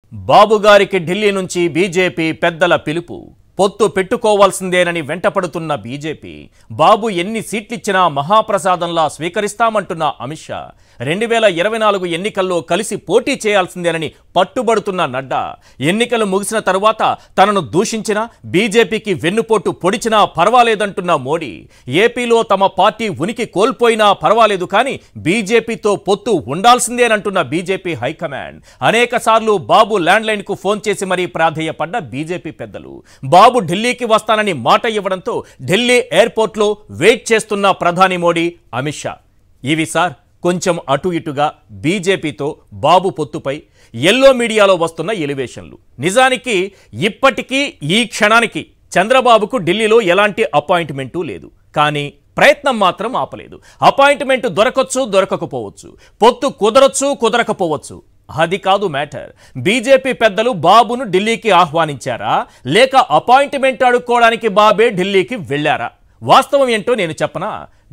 బాబుగారికి ఢిల్లీ నుంచి బీజేపీ పెద్దల పిలుపు. పొత్తు పెట్టుకోవాల్సిందేనని వెంటపడుతున్న బీజేపీ బాబు ఎన్ని సీట్లిచ్చినా మహాప్రసాదంలా స్వీకరిస్తామంటున్న అమిత్ షా 2024 ఎన్నికల్లో కలిసి పోటీ చేయాల్సిందేనని పట్టుబడుతున్న నడ్డా ఎన్నికలు ముగిసిన తరువాత తనను దూషించినా బీజేపీకి వెన్నుపోటు పొడిచినా పర్వాలేదంటున్న మోడీ ఏపీలో తమ పార్టీ ఉనికి కోల్పోయినా పర్వాలేదు కానీ బీజేపీతో పొత్తు ఉండాల్సిందేనంటున్న బీజేపీ హైకమాండ్ అనేకసార్లు బాబు ల్యాండ్లైన్కు ఫోన్ చేసి మరీ ప్రాధేయపడ్డ బీజేపీ పెద్దలు బాబు ఢిల్లీకి వస్తానని మాట ఇవ్వడంతో ఢిల్లీ ఎయిర్పోర్ట్లో వెయిట్ చేస్తున్న ప్రధాని మోడీ అమిత్ షా ఇవి సార్ కొంచెం అటు ఇటుగా బీజేపీతో బాబు పొత్తుపై ఎల్లో మీడియాలో వస్తున్న ఎలివేషన్లు. నిజానికి ఇప్పటికీ ఈ క్షణానికి చంద్రబాబుకు ఢిల్లీలో ఎలాంటి అపాయింట్మెంటు లేదు. కానీ ప్రయత్నం మాత్రం ఆపలేదు. అపాయింట్మెంట్ దొరకచ్చు, దొరకకపోవచ్చు, పొత్తు కుదరచ్చు, కుదరకపోవచ్చు. అది కాదు మ్యాటర్. బీజేపీ పెద్దలు బాబును ఢిల్లీకి ఆహ్వానించారా లేక అపాయింట్మెంట్ అడుక్కోవడానికి బాబే ఢిల్లీకి వెళ్ళారా? వాస్తవం ఏంటో నేను చెప్పనా?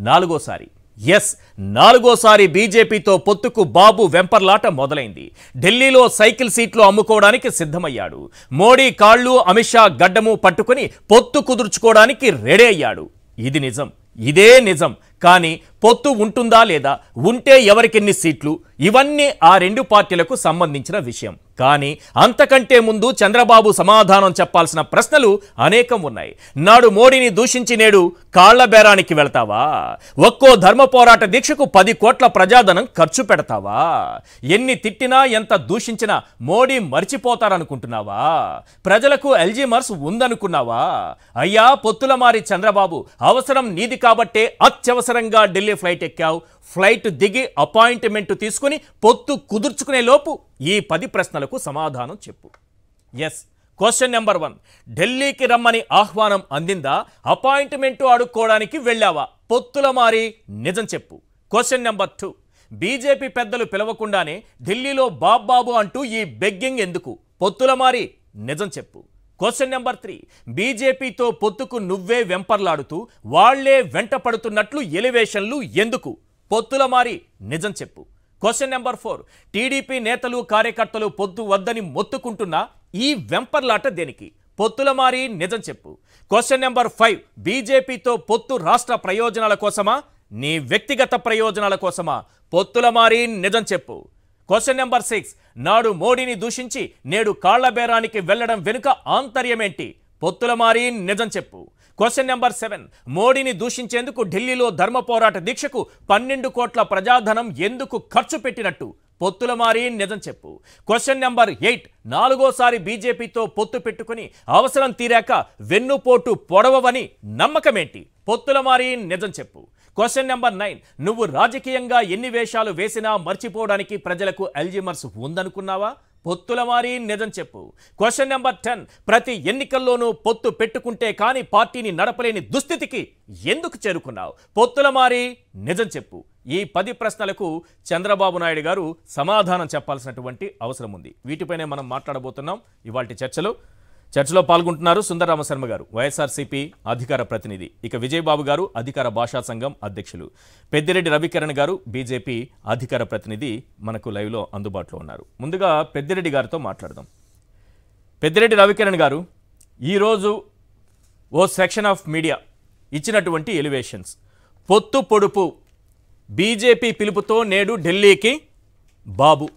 నాలుగోసారి బీజేపీతో పొత్తుకు బాబు వెంపర్లాట మొదలైంది. ఢిల్లీలో సైకిల్ సీట్లు అమ్ముకోవడానికి సిద్ధమయ్యాడు. మోడీ కాళ్ళు, అమిత్ షా గడ్డము పట్టుకుని పొత్తు కుదుర్చుకోవడానికి రెడీ అయ్యాడు. ఇది నిజం, ఇదే నిజం. కానీ పొత్తు ఉంటుందా లేదా, ఉంటే ఎవరికెన్ని సీట్లు, ఇవన్నీ ఆ రెండు పార్టీలకు సంబంధించిన విషయం. కానీ అంతకంటే ముందు చంద్రబాబు సమాధానం చెప్పాల్సిన ప్రశ్నలు అనేకం ఉన్నాయి. నాడు మోడీని దూషించి నేడు కాళ్ల బేరానికి వెళ్తావా? ఒక్కో ధర్మ పోరాట దీక్షకు 10 కోట్ల ప్రజాధనం ఖర్చు పెడతావా? ఎన్ని తిట్టినా ఎంత దూషించినా మోడీ మర్చిపోతారనుకుంటున్నావా? ప్రజలకు అల్జీమర్స్ ఉందనుకున్నావా? అయ్యా పొత్తుల మారి చంద్రబాబు, అవసరం నీది కాబట్టే అత్యవసరంగా ఢిల్లీ ఫ్లైట్ ఎక్కావు. ఫ్లైట్ దిగి అపాయింట్మెంట్ తీసుకుని పొత్తు కుదుర్చుకునే లోపు ఈ 10 ప్రశ్నలకు సమాధానం చెప్పు. క్వశ్చన్ నెంబర్ 1, ఢిల్లీకి రమ్మని ఆహ్వానం అందిందా? అపాయింట్మెంట్ అడుక్కోవడానికి వెళ్ళావా? పొత్తుల మారి నిజం చెప్పు. క్వశ్చన్ నెంబర్ 2, బీజేపీ పెద్దలు పిలవకుండానే ఢిల్లీలో బాబాబు అంటూ ఈ బెగ్గింగ్ ఎందుకు? పొత్తుల మారి నిజం చెప్పు. క్వశ్చన్ నెంబర్ 3, బీజేపీతో పొత్తుకు నువ్వే వెంపర్లాడుతూ వాళ్లే వెంట పడుతున్నట్లు ఎలివేషన్లు ఎందుకు? పొత్తుల మారి నిజం చెప్పు. క్వశ్చన్ నెంబర్ 4, టీడీపీ నేతలు కార్యకర్తలు పొత్తు వద్దని మొత్తుకుంటున్నా ఈ వెంపర్లాట దేనికి? పొత్తుల మారి నిజం చెప్పు. క్వశ్చన్ నెంబర్ 5, బీజేపీతో పొత్తు రాష్ట్ర ప్రయోజనాల కోసమా, నీ వ్యక్తిగత ప్రయోజనాల కోసమా? పొత్తుల మారి నిజం చెప్పు. క్వశ్చన్ నెంబర్ 6, నాడు మోడీని దూషించి నేడు కాళ్ల బేరానికి వెళ్లడం వెనుక ఆంతర్యమేంటి? పొత్తుల మారి నిజం చెప్పు. క్వశ్చన్ నెంబర్ 7, మోడీని దూషించేందుకు ఢిల్లీలో ధర్మ పోరాట దీక్షకు 12 కోట్ల ప్రజాధనం ఎందుకు ఖర్చు పెట్టినట్టు? పొత్తుల మారి నిజం చెప్పు. క్వశ్చన్ నెంబర్ 8, 4వసారి బీజేపీతో పొత్తు పెట్టుకుని అవసరం తీరాక వెన్నుపోటు పొడవవని నమ్మకమేంటి? పొత్తుల మారి నిజం చెప్పు. క్వశ్చన్ నెంబర్ 9, నువ్వు రాజకీయంగా ఎన్ని వేషాలు వేసినా మర్చిపోవడానికి ప్రజలకు అల్జీమర్స్ ఉందనుకున్నావా? పొత్తుల మారి నిజం చెప్పు. క్వశ్చన్ నెంబర్ 10, ప్రతి ఎన్నికల్లోనూ పొత్తు పెట్టుకుంటే కానీ పార్టీని నడపలేని దుస్థితికి ఎందుకు చేరుకున్నావు? పొత్తుల మారి నిజం చెప్పు. ఈ 10 ప్రశ్నలకు చంద్రబాబు నాయుడు గారు సమాధానం చెప్పాల్సినటువంటి అవసరం ఉంది. వీటిపైనే మనం మాట్లాడబోతున్నాం ఇవాల్టి చర్చలో పాల్గొంటున్నారు సుందర రామశర్మ గారు, వైఎస్ఆర్సీపీ అధికార ప్రతినిధి. ఇక విజయబాబు గారు, అధికార భాషా సంఘం అధ్యక్షులు. పెద్దిరెడ్డి రవికిరణ్ గారు, బీజేపీ అధికార ప్రతినిధి మనకు లైవ్లో అందుబాటులో ఉన్నారు. ముందుగా పెద్దిరెడ్డి గారితో మాట్లాడదాం. పెద్దిరెడ్డి రవికిరణ్ గారు, ఈరోజు ఓ సెక్షన్ ఆఫ్ మీడియా ఇచ్చినటువంటి ఎలివేషన్స్, పొత్తు పొడుపు, బీజేపీ పిలుపుతో నేడు ఢిల్లీకి బాబు,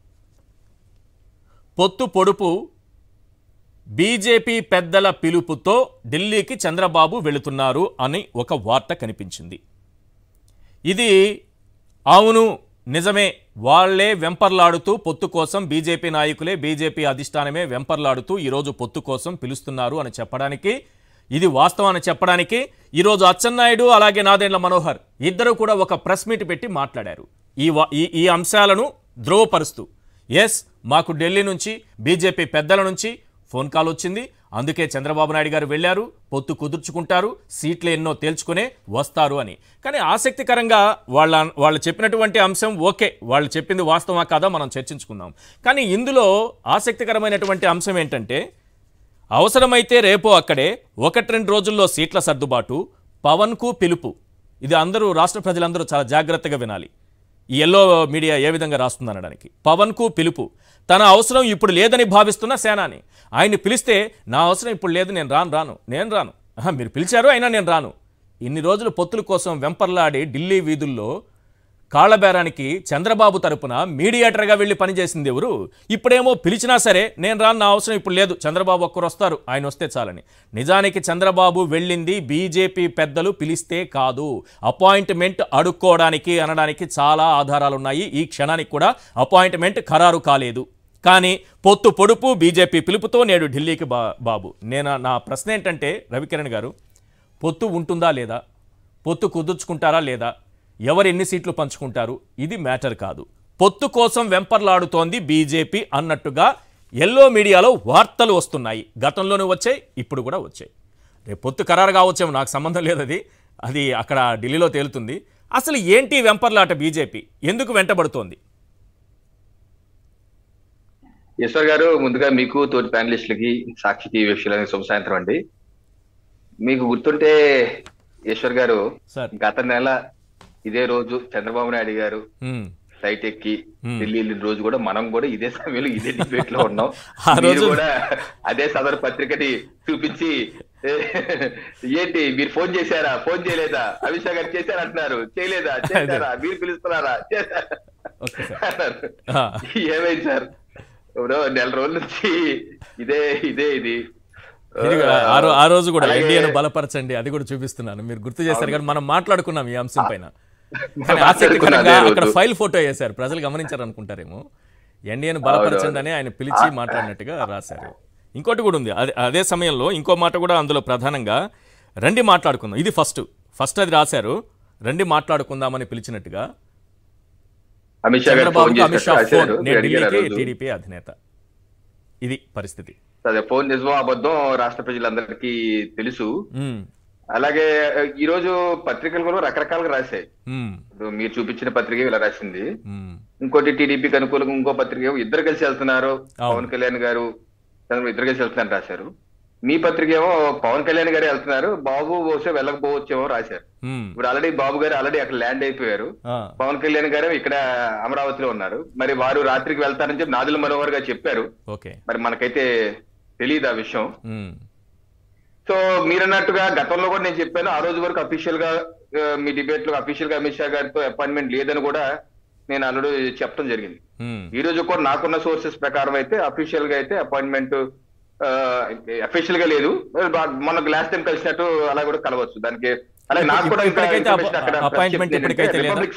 పొత్తు పొడుపు, బీజేపీ పెద్దల పిలుపుతో ఢిల్లీకి చంద్రబాబు వెళుతున్నారు అని ఒక వార్త కనిపించింది. ఇది అవును నిజమే, వాళ్లే వెంపర్లాడుతూ పొత్తు కోసం, బీజేపీ నాయకులే, బీజేపీ అధిష్టానమే వెంపర్లాడుతూ ఈరోజు పొత్తు కోసం పిలుస్తున్నారు అని చెప్పడానికి, ఇది వాస్తవం అని చెప్పడానికి ఈరోజు అచ్చెన్నాయుడు అలాగే నాదెండ్ల మనోహర్ ఇద్దరు కూడా ఒక ప్రెస్ మీట్ పెట్టి మాట్లాడారు. ఈ అంశాలను ధ్రువపరుస్తూ మాకు ఢిల్లీ నుంచి బీజేపీ పెద్దల నుంచి ఫోన్ కాల్ వచ్చింది, అందుకే చంద్రబాబు నాయుడు గారు వెళ్ళారు, పొత్తు కుదుర్చుకుంటారు, సీట్లు ఎన్నో తేల్చుకునే వస్తారు అని. కానీ ఆసక్తికరంగా వాళ్ళు చెప్పినటువంటి అంశం ఓకే, వాళ్ళు చెప్పింది వాస్తవా కాదా మనం చర్చించుకుందాం. కానీ ఇందులో ఆసక్తికరమైనటువంటి అంశం ఏంటంటే, అవసరమైతే రేపో అక్కడే 1-2 రోజుల్లో సీట్ల సర్దుబాటు, పవన్కు పిలుపు. ఇది అందరూ రాష్ట్ర ప్రజలందరూ చాలా జాగ్రత్తగా వినాలి. ఈ ఎల్లో మీడియా ఏ విధంగా రాస్తుందనడానికి. పవన్కు పిలుపు, తన అవసరం ఇప్పుడు లేదని భావిస్తున్న సేనాని. ఆయన్ని పిలిస్తే నా అవసరం ఇప్పుడు లేదు, నేను రాను. మీరు పిలిచారు అయినా నేను రాను. ఇన్ని రోజులు పొత్తుల కోసం వెంపర్లాడి ఢిల్లీ వీధుల్లో కాళ్లబేరానికి చంద్రబాబు తరపున మీడియేటర్గా వెళ్ళి పనిచేసింది ఎవరు? ఇప్పుడేమో పిలిచినా సరే నేను రాను, నా అవసరం ఇప్పుడు లేదు, చంద్రబాబు ఒక్కరు వస్తారు, ఆయన వస్తే చాలని. నిజానికి చంద్రబాబు వెళ్ళింది బీజేపీ పెద్దలు పిలిస్తే కాదు, అపాయింట్మెంట్ అడుక్కోవడానికి అనడానికి చాలా ఆధారాలున్నాయి. ఈ క్షణానికి కూడా అపాయింట్మెంట్ ఖరారు కాలేదు. కానీ పొత్తు పొడుపు బీజేపీ పిలుపుతో నేడు ఢిల్లీకి బాబు. నా ప్రశ్న ఏంటంటే రవికిరణ్ గారు, పొత్తు ఉంటుందా లేదా, పొత్తు కుదుర్చుకుంటారా లేదా, ఎవరు ఎన్ని సీట్లు పంచుకుంటారు, ఇది మ్యాటర్ కాదు. పొత్తు కోసం వెంపర్లాడుతోంది బీజేపీ అన్నట్టుగా ఎల్లో మీడియాలో వార్తలు వస్తున్నాయి. గతంలోనూ వచ్చాయి, ఇప్పుడు కూడా వచ్చాయి. రేపు పొత్తు ఖరారు కావచ్చేమో, నాకు సంబంధం లేదు, అది అక్కడ ఢిల్లీలో తేలుతుంది. అసలు ఏంటి వెంపర్లాట? బీజేపీ ఎందుకు వెంటబడుతోంది? ఈశ్వర్ గారు, ముందుగా మీకు తోటి ప్యానలిస్టులకి సాక్షి టీవీ వీక్షకులకి శుభ సాయంత్రం అండి. మీకు గుర్తుంటే ఈశ్వర్ గారు, గత నెల ఇదే రోజు చంద్రబాబు నాయుడు గారు ఫ్లైట్ ఎక్కి ఢిల్లీ వెళ్ళిన రోజు కూడా మనం కూడా ఇదే సమయంలో ఇదే డిబేట్ లో ఉన్నాం. మీరు కూడా అదే సదరు పత్రికని చూపించి ఏంటి మీరు ఫోన్ చేశారా, ఫోన్ చేయలేదా, అమిత్ షా గారు చేశారు అంటున్నారు, చేయలేదా, చేశారా, మీరు పిలుస్తున్నారా అన్నారు. ఏమైంది సార్, ఇప్పుడు నెల రోజుల నుంచి ఇది ఆ రోజు కూడా ఎన్డీఏను బలపరచండి అది కూడా చూపిస్తున్నాను, మీరు గుర్తు చేశారు కానీ మనం మాట్లాడుకున్నాం ఈ అంశం పైన. కానీ ఆసక్తికరంగా అక్కడ ఫైల్ ఫోటో వేశారు, ప్రజలు గమనించారు అనుకుంటారేమో. ఎన్డీఏను బలపరచండి అని ఆయన పిలిచి మాట్లాడినట్టుగా రాశారు. ఇంకోటి కూడా ఉంది, అదే సమయంలో ఇంకో మాట కూడా అందులో ప్రధానంగా రండి మాట్లాడుకుందాం, ఇది ఫస్ట్ అది రాశారు, రండి మాట్లాడుకుందామని పిలిచినట్టుగా. చంద్రబాబుకి అమిత్ షా ఫోన్, ఢిల్లీకి టీడీపీ అధినేత. ఇది పరిస్థితి. అదే ఫోన్ నిజమో అబద్ధం రాష్ట్ర ప్రజలందరికీ తెలుసు. అలాగే ఈ రోజు పత్రికలు కూడా రకరకాలుగా రాశాయి. మీరు చూపించిన పత్రిక ఇలా రాసింది, ఇంకోటి టీడీపీకి అనుకూలంగా ఇంకో పత్రిక, ఇద్దరు కలిసి వెళ్తున్నారు పవన్ కళ్యాణ్ గారు ఇద్దరు కలిసి వెళ్తున్నారు రాశారు. మీ పత్రిక ఏమో పవన్ కళ్యాణ్ గారు వెళ్తున్నారు, బాబు బహుశా వెళ్ళకపోవచ్చేమో రాశారు. ఇప్పుడు ఆల్రెడీ బాబు గారు అక్కడ ల్యాండ్ అయిపోయారు, పవన్ కళ్యాణ్ గారు ఇక్కడ అమరావతిలో ఉన్నారు. మరి వారు రాత్రికి వెళ్తారని చెప్పి నాదుల మనోహర్ గారు చెప్పారు. మరి మనకైతే తెలియదు ఆ విషయం. సో మీరన్నట్టుగా గతంలో కూడా నేను చెప్పాను, ఆ రోజు వరకు అఫీషియల్ గా మీ డిబేట్ లో అఫీషియల్ గా అమిత్ షా గారితో అపాయింట్మెంట్ లేదని కూడా నేను ఆల్రెడీ చెప్పడం జరిగింది. ఈ రోజు కూడా నాకున్న సోర్సెస్ ప్రకారం అయితే అఫీషియల్ గా అయితే అపాయింట్మెంట్ అఫీషియల్ గా లేదు. మనకు లాస్ట్ టైం కలిసినట్టు అలా కూడా కలవచ్చు. దానికి అలాగే నాకు కూడా అపాయింట్మెంట్ ఇప్పటికైతే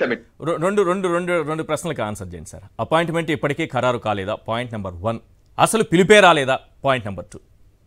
రెండు ప్రశ్నలకు ఆన్సర్ చేయండి సార్. అపాయింట్మెంట్ ఇప్పటికీ ఖరారు కాలేదా? Point number 1. అసలు పిలిపే రాలేదా? Point number 2.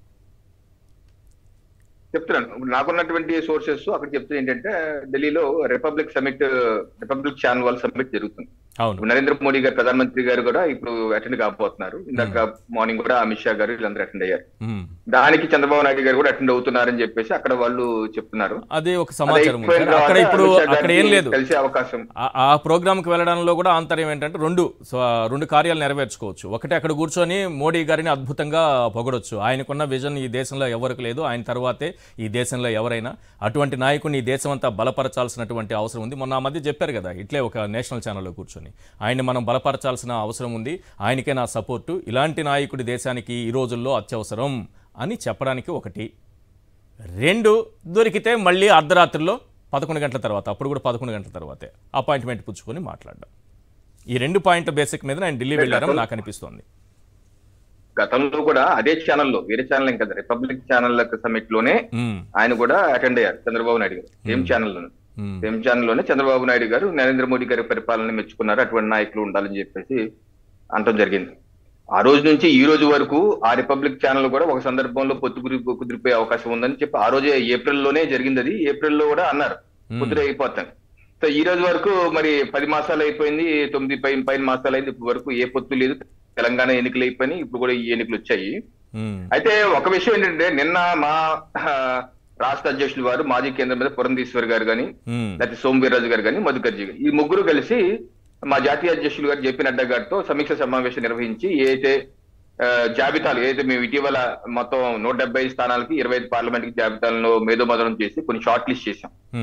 చెప్తున్నాను, నాకున్నటువంటి సోర్సెస్ అక్కడ చెప్తుంది ఏంటంటే ఢిల్లీలో రిపబ్లిక్ ఛానల్ వాళ్ళ సమ్మిట్ జరుగుతుంది. నరేంద్ర మోడీ గారు ప్రధానమంత్రి గారు కూడా ఇప్పుడు అటెండ్ కాబోతున్నారు. ఇందాక మార్నింగ్ కూడా అమిత్ షా గారు వీళ్ళందరూ అటెండ్ అయ్యారు. దానికి చంద్రబాబు నాయుడు గారు కూడా అటెండ్ అవుతున్నారని చెప్పేసి అక్కడ వాళ్ళు చెప్తున్నారు. అదే ఒక సమాచారం. అక్కడ ఇప్పుడు అక్కడ ఏం లేదు, కలిసే అవకాశం. ఆ ప్రోగ్రామ్ కి వెళ్ళడంలో కూడా ఆంతర్యం ఏంటంటే రెండు కార్యాలు నెరవేర్చుకోవచ్చు. ఒకటి అక్కడ కూర్చొని మోడీ గారిని అద్భుతంగా పొగడొచ్చు, ఆయనకున్న విజన్ ఈ దేశంలో ఎవరికి లేదు, ఆయన తర్వాతే ఈ దేశంలో ఎవరైనా, అటువంటి నాయకుడిని ఈ దేశం అంతా బలపరచాల్సినటువంటి అవసరం ఉంది. మొన్న ఆ మధ్య చెప్పారు కదా, ఇట్లే ఒక నేషనల్ ఛానల్లో కూర్చొని ఆయన్ని మనం బలపరచాల్సిన అవసరం ఉంది, ఆయనకే నా సపోర్టు, ఇలాంటి నాయకుడి దేశానికి ఈ రోజుల్లో అత్యవసరం అని చెప్పడానికి ఒకటి. 2, దొరికితే మళ్ళీ అర్ధరాత్రిలో 11 గంటల తర్వాత, అప్పుడు కూడా 11 గంటల తర్వాతే అపాయింట్మెంట్ పుచ్చుకొని మాట్లాడడం. ఈ 2 పాయింట్ల బేసిక్ మీద ఆయన ఢిల్లీ వెళ్ళారని నాకు అనిపిస్తోంది. గతంలో కూడా అదే ఛానల్లో, వేరే ఛానల్ ఏం కదా, రిపబ్లిక్ ఛానల్ సమిట్ లోనే ఆయన కూడా అటెండ్ అయ్యారు చంద్రబాబు నాయుడు గారు. సేమ్ ఛానల్లోనే చంద్రబాబు నాయుడు గారు నరేంద్ర మోడీ గారి పరిపాలన మెచ్చుకున్నారు, అటువంటి నాయకులు ఉండాలని చెప్పేసి అనటం జరిగింది. ఆ రోజు నుంచి ఈ రోజు వరకు ఆ రిపబ్లిక్ ఛానల్ కూడా ఒక సందర్భంలో పొత్తు కుదిరిపోయే అవకాశం ఉందని చెప్పి ఆ రోజే ఏప్రిల్లోనే జరిగింది. అది ఏప్రిల్లో కూడా అన్నారు కుదిరి అయిపోతాను. సో ఈ రోజు వరకు మరి 10 మాసాలు అయిపోయింది, 9 పైన మాసాలు అయింది, ఇప్పుడు వరకు ఏ పొత్తు లేదు. తెలంగాణ ఎన్నికలు అయిపోయినాయి, ఇప్పుడు కూడా ఈ ఎన్నికలు వచ్చాయి. అయితే ఒక విషయం ఏంటంటే, నిన్న మా రాష్ట్ర అధ్యక్షులు వారు మాజీ కేంద్ర మంత్రి పురంధేశ్వర్ గారు కానీ, లేకపోతే సోమవీర్రాజు గారు కానీ, మధుకర్జీ గారు, ఈ ముగ్గురు కలిసి మా జాతీయ అధ్యక్షులు గారు జేపీ నడ్డా గారితో సమీక్ష సమావేశం నిర్వహించి ఏదైతే జాబితాలు ఏదైతే మేము ఇటీవల మొత్తం 175 స్థానాలకి 25 పార్లమెంట్ జాబితాలను మేధోమథనం చేసి కొన్ని షార్ట్ లిస్ట్ చేశాం.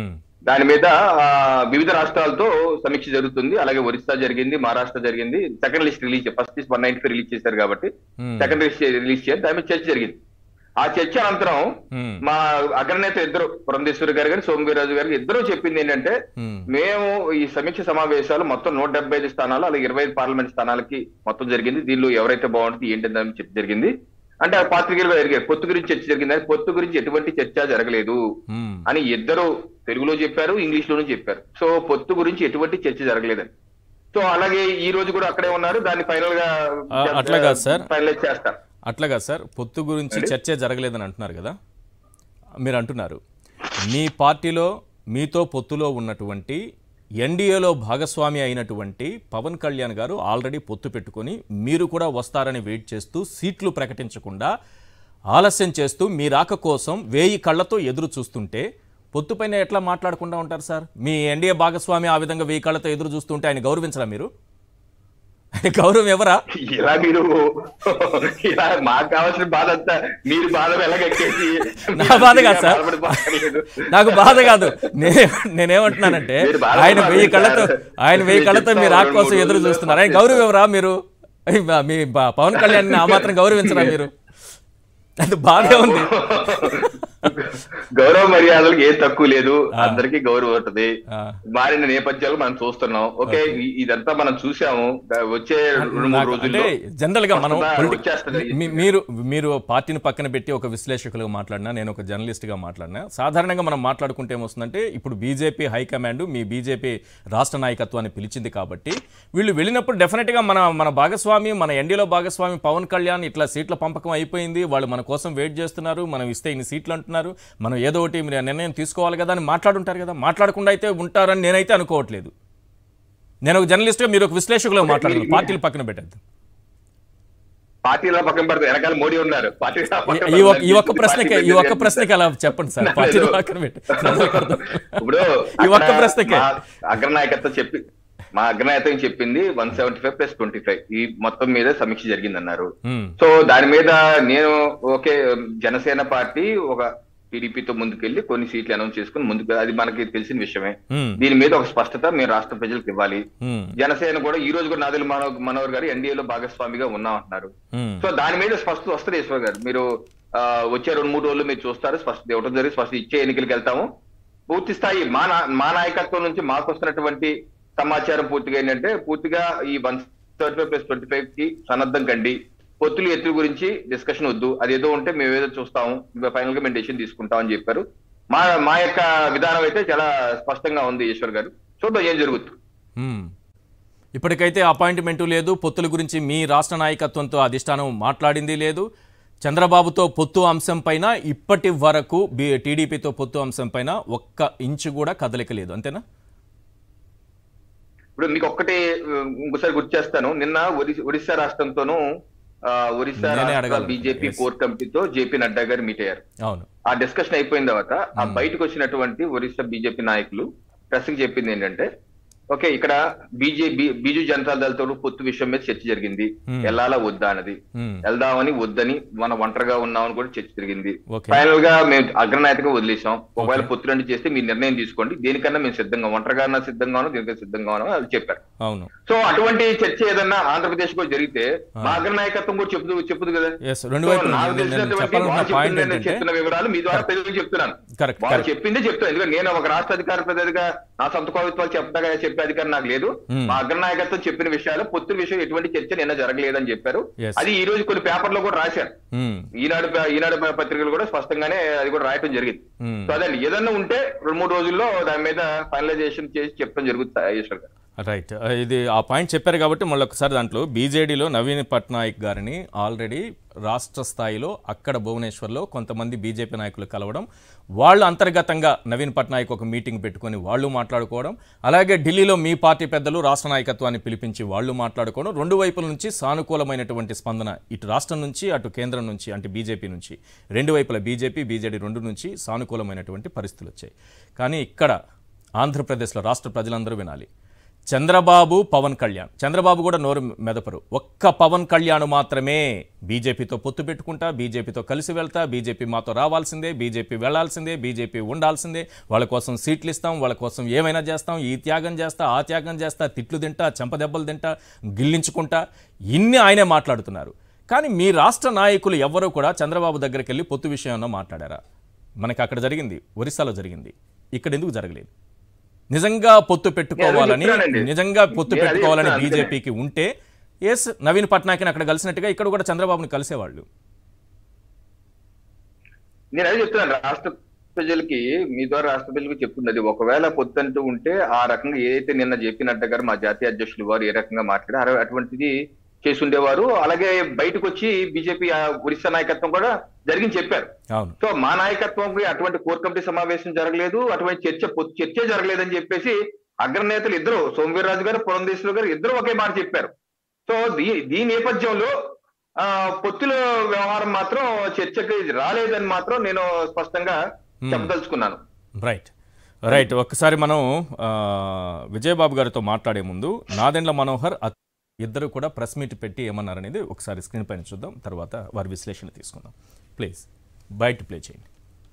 దాని మీద వివిధ రాష్ట్రాలతో సమీక్ష జరుగుతుంది. అలాగే ఒరిస్సా జరిగింది, మహారాష్ట్ర జరిగింది. Second list release, first list 195 release చేశారు కాబట్టి సెకండ్ లిస్ట్ రిలీజ్ చేయాలి. దాని మీద చర్చ జరిగింది. ఆ చర్చ అనంతరం మా అగ్రనేత ఇద్దరు, పురంధేశ్వరి గారు కానీ సోమవీర్రాజు గారు ఇద్దరు చెప్పింది ఏంటంటే, మేము ఈ సమీక్ష సమావేశాలు మొత్తం 175 స్థానాలు, అలాగే 25 పార్లమెంట్ స్థానాలకి మొత్తం జరిగింది. దీనిలో ఎవరైతే బాగుంటుంది ఏంటని దాని చర్చ జరిగింది. అంటే ఆ పాత్రికేయులు జరిగారు, పొత్తు గురించి చర్చ జరిగింది. అని పొత్తు గురించి ఎటువంటి చర్చ జరగలేదు అని ఇద్దరు తెలుగులో చెప్పారు, ఇంగ్లీష్ లోనూ చెప్పారు. సో పొత్తు గురించి ఎటువంటి చర్చ జరగలేదని. సో అలాగే ఈ రోజు కూడా అక్కడే ఉన్నారు. దాన్ని ఫైనల్ గా ఫైనలైజ్ చేస్తారు. అట్లాగా సార్, పొత్తు గురించి చర్చ జరగలేదని అంటున్నారు కదా. మీరు అంటున్నారు మీ పార్టీలో మీతో పొత్తులో ఉన్నటువంటి ఎన్డీఏలో భాగస్వామి అయినటువంటి పవన్ కళ్యాణ్ గారు ఆల్రెడీ పొత్తు పెట్టుకొని మీరు కూడా వస్తారని వెయిట్ చేస్తూ సీట్లు ప్రకటించకుండా ఆలస్యం చేస్తూ మీ రాక కోసం 1000 కళ్ళతో ఎదురు చూస్తుంటే పొత్తు పైన ఎట్లా మాట్లాడకుండా ఉంటారు సార్? మీ ఎన్డీఏ భాగస్వామి ఆ విధంగా 1000 కళ్ళతో ఎదురు చూస్తుంటే ఆయన గౌరవించరా మీరు? గౌరవం ఎవరా? ఇలా మీరు ఇలా మాకు కావాల్సిన బాధ అంతా మీరు బాధ ఎలాగెక్కేసి నా బాధ కాదు సార్, నాకు బాధ కాదు. నేనేమంటున్నానంటే ఆయన 1000 కళ్ళతో మీరు రాక కోసం ఎదురు చూస్తున్నారు. ఆయన గౌరవం ఎవరా? మీరు మీ పవన్ కళ్యాణ్ ఆ మాత్రం గౌరవించరా మీరు? అది బాధే ఉంది. గౌరవ మర్యాదలకు ఏ తక్కువ లేదు, అందరికీ గౌరవం ఉంటుంది. మారిన నేపథ్యాలు మనం చూస్తున్నాం. ఓకే, ఇదంతా మనం చూసాము. వచ్చే 2-3 రోజుల్లో జనరల్ గా మనం మీరు పార్టీని పక్కన పెట్టి ఒక విశ్లేషకులుగా మాట్లాడినా, నేను ఒక జర్నలిస్ట్ గా మాట్లాడినా, సాధారణంగా మనం మాట్లాడుకుంటే ఏమొస్తుందంటే, ఇప్పుడు బీజేపీ హైకమాండ్ మీ బీజేపీ రాష్ట్ర నాయకత్వాన్ని పిలిచింది కాబట్టి వీళ్ళు వెళ్ళినప్పుడు డెఫినెట్ గా మన భాగస్వామి, మన ఎన్డీలో భాగస్వామి పవన్ కళ్యాణ్ ఇట్లా సీట్ల పంపకం అయిపోయింది, వాళ్ళు మన కోసం వెయిట్ చేస్తున్నారు, మనం ఇస్తే ఇన్ని సీట్లు అంటున్నారు, మనం ఏదో ఒకటి నిర్ణయం తీసుకోవాలి కదా అని మాట్లాడుంటారు కదా. మాట్లాడకుండా అయితే ఉంటారని నేనైతే అనుకోవట్లేదు. నేను ఒక జర్నలిస్ట్గా, మీరు ఒక విశ్లేషకులుగా మాట్లాడుతున్నారు. పార్టీలు పక్కన పెట్టద్దు. పార్టీలో పక్కన పెడితే వెనకాల మోడీ ఉన్నారు. ఈ ఒక్క ప్రశ్నకి అలా చెప్పండి సార్. పార్టీలో పక్కన పెట్టి ఇప్పుడు ఈ ఒక్క ప్రశ్నకే అగ్రనాయకత్వం చెప్పి మా అగ్రనాయకత్వం చెప్పింది 175+25 ఈ మొత్తం మీద సమీక్ష జరిగిందన్నారు. సో దాని మీద నేను ఓకే, జనసేన పార్టీ ఒక టీడీపీతో ముందుకెళ్లి కొన్ని సీట్లు అనౌన్స్ చేసుకుని ముందుకు, అది మనకి తెలిసిన విషయమే. దీని మీద ఒక స్పష్టత మేము రాష్ట్ర ప్రజలకు ఇవ్వాలి. జనసేన కూడా ఈ రోజు కూడా నాదెళ్ల మనోహర్ గారు ఎన్డీఏలో భాగస్వామిగా ఉన్నామంటున్నారు. సో దాని మీద స్పష్టత వస్తుంది. ఈశ్వర్ గారు, మీరు వచ్చే 2-3 రోజులు మీరు చూస్తారు, స్పష్టత ఇవ్వడం జరిగి స్పష్టత ఇచ్చే ఎన్నికలకు వెళ్తాము. పూర్తి స్థాయి మా నాయకత్వం నుంచి మాకు వస్తున్నటువంటి సమాచారం పూర్తిగా ఏంటంటే, పూర్తిగా ఈ 175+25 కి సన్నద్ధం కండి, పొత్తులు ఎత్తుల గురించి డిస్కషన్ వద్దు, అదేదో ఉంటే మేము ఏదో చూస్తాము, ఫైనల్ గా మేము డెసిషన్ తీసుకుంటాం అని చెప్పారు. మా యొక్క విధానం అయితే చాలా స్పష్టంగా ఉంది. ఈశ్వర్ గారు, చూద్దాం ఏం జరుగుతుంది. ఇప్పటికైతే అపాయింట్మెంట్ లేదు, పొత్తుల గురించి మీ రాష్ట్ర నాయకత్వంతో అధిష్టానం మాట్లాడింది లేదు. చంద్రబాబుతో పొత్తు అంశం పైన ఇప్పటి వరకు టీడీపీతో పొత్తు అంశం పైన ఒక్క ఇంచు కూడా కదలిక లేదు, అంతేనా? ఇప్పుడు మీకు ఒక్కటి ఇంకోసారి గుర్తు చేస్తాను. నిన్న ఒరిస్సా రాష్ట్రంతోనూ ఒరిస్సా రాష్ట్ర బీజేపీ కోర్ కమిటీతో జేపీ నడ్డా గారు మీట్ అయ్యారు. ఆ డిస్కషన్ అయిపోయిన తర్వాత ఆ బయటకు వచ్చినటువంటి ఒరిస్సా బీజేపీ నాయకులు ప్రెస్ కి చెప్పింది ఏంటంటే, ఓకే, ఇక్కడ బీజు జనతా దళతో పొత్తు విషయం మీద చర్చ జరిగింది, వెళ్ళాలా వద్దా అన్నది. వెళ్దామని వద్దని మనం ఒంటరిగా ఉన్నామని కూడా చర్చ జరిగింది. ఫైనల్ గా మేము అగ్రనాయకగా వదిలేసాం. ఒకవేళ పొత్తులంటి చేస్తే మీరు నిర్ణయం తీసుకోండి, దేనికన్నా మేము సిద్ధంగా, ఒంటరిగా సిద్ధంగా ఉన్నాం, దేనికన్నా సిద్ధంగా ఉన్నాం అది చెప్పారు. సో అటువంటి చర్చ ఏదన్నా ఆంధ్రప్రదేశ్ కూడా జరిగితే మా అగ్రనాయకత్వం కూడా చెప్పుదు కదా. నాకు తెలిసినటువంటి చెప్తున్న వివరాలు మీ ద్వారా తెలుగు చెప్తున్నాను. వాళ్ళు చెప్పిందే చెప్తాను. ఎందుకంటే నేను ఒక రాష్ట్ర అధికార ప్రతినిధిగా నా సొంత కవిత్వాలు చెప్పే అధికారం నాకు లేదు. మా అగ్రనాయకత్వం చెప్పిన విషయాలు, పొత్తు విషయం ఎటువంటి చర్చ నిన్న జరగలేదని చెప్పారు. అది ఈ రోజు కొన్ని పేపర్లో కూడా రాశారు. ఈనాడు పత్రికలు కూడా స్పష్టంగానే అది కూడా రాయటం జరిగింది. సో అదండి, ఏదన్నా ఉంటే 2-3 రోజుల్లో దాని మీద ఫైనలైజేషన్ చేసి చెప్పడం జరుగుతుంది. ఈశ్వర్ గారు, రైట్, ఇది ఆ పాయింట్ చెప్పారు కాబట్టి మళ్ళీ ఒకసారి దాంట్లో బీజేడీలో నవీన్ పట్నాయక్ గారిని ఆల్రెడీ రాష్ట్ర స్థాయిలో అక్కడ భువనేశ్వర్లో కొంతమంది బీజేపీ నాయకులు కలవడం, వాళ్ళు అంతర్గతంగా నవీన్ పట్నాయక్ ఒక మీటింగ్ పెట్టుకొని వాళ్ళు మాట్లాడుకోవడం, అలాగే ఢిల్లీలో మీ పార్టీ పెద్దలు రాష్ట్ర నాయకత్వాన్ని పిలిపించి వాళ్ళు మాట్లాడుకోవడం, రెండు వైపుల నుంచి సానుకూలమైనటువంటి స్పందన ఇటు రాష్ట్రం నుంచి అటు కేంద్రం నుంచి అంటే బీజేపీ నుంచి, రెండు వైపుల బీజేపీ బీజేడీ రెండు నుంచి సానుకూలమైనటువంటి పరిస్థితులు వచ్చాయి. కానీ ఇక్కడ ఆంధ్రప్రదేశ్లో రాష్ట్ర ప్రజలందరూ వినాలి, చంద్రబాబు పవన్ కళ్యాణ్, చంద్రబాబు కూడా నోరు మెదపరు. ఒక్క పవన్ కళ్యాణ్ మాత్రమే బీజేపీతో పొత్తు పెట్టుకుంటా, బీజేపీతో కలిసి వెళ్తా, బీజేపీ మాతో రావాల్సిందే, బీజేపీ వెళ్లాల్సిందే, బీజేపీ ఉండాల్సిందే, వాళ్ళ కోసం సీట్లు ఇస్తాం, వాళ్ళ కోసం ఏమైనా చేస్తాం, ఈ త్యాగం చేస్తా, ఆ త్యాగం చేస్తా, తిట్లు తింటా, చెంపదెబ్బలు తింటా, గిల్లించుకుంటా, ఇన్ని ఆయనే మాట్లాడుతున్నారు. కానీ మీ రాష్ట్ర నాయకులు ఎవ్వరూ కూడా చంద్రబాబు దగ్గరికి వెళ్ళి పొత్తు విషయంలో మాట్లాడారా? మనకి అక్కడ జరిగింది, ఒరిస్సాలో జరిగింది, ఇక్కడ ఎందుకు జరగలేదు? నిజంగా పొత్తు పెట్టుకోవాలని బీజేపీకి ఉంటే ఎస్ నవీన్ పట్నాయక్ అక్కడ కలిసినట్టుగా ఇక్కడ కూడా చంద్రబాబుని కలిసేవాళ్ళు. నేను అదే చెప్తున్నాను, రాష్ట్ర ప్రజలకి మీ ద్వారా రాష్ట్ర ప్రజలకు చెప్తున్నది, ఒకవేళ పొత్తు అంటూ ఉంటే ఆ రకంగా ఏదైతే నిన్న జేపీ గారు మా జాతీయ అధ్యక్షులు వారు ఏ రకంగా మాట్లాడారు అటువంటిది చేసుండేవారు. అలాగే బయటకు వచ్చి బీజేపీ ఒరిస్సా నాయకత్వం కూడా జరిగింది చెప్పారు. సో మా నాయకత్వం అటువంటి కోర్ కమిటీ సమావేశం జరగలేదు, అటువంటి చర్చే జరగలేదని చెప్పేసి అగ్రనేతలు ఇద్దరు, సోమవీర్రాజు గారు, పురంధేశ్వరి గారు ఇద్దరు ఒకే మాట చెప్పారు. సో దీని నేపథ్యంలో పొత్తుల వ్యవహారం మాత్రం చర్చకి రాలేదని మాత్రం నేను స్పష్టంగా చెప్పదలుచుకున్నాను. రైట్. ఒక్కసారి మనం విజయబాబు గారితో మాట్లాడే ముందు నాదెండ్ల మనోహర్ ఇద్దరు కూడా ప్రెస్ మీట్ పెట్టి ఏమన్నారనేది ఒకసారి స్క్రీన్ పైన చూద్దాం, తర్వాత వారి విశ్లేషణ తీసుకుందాం. ప్లీజ్ బయట ప్లే చేయండి.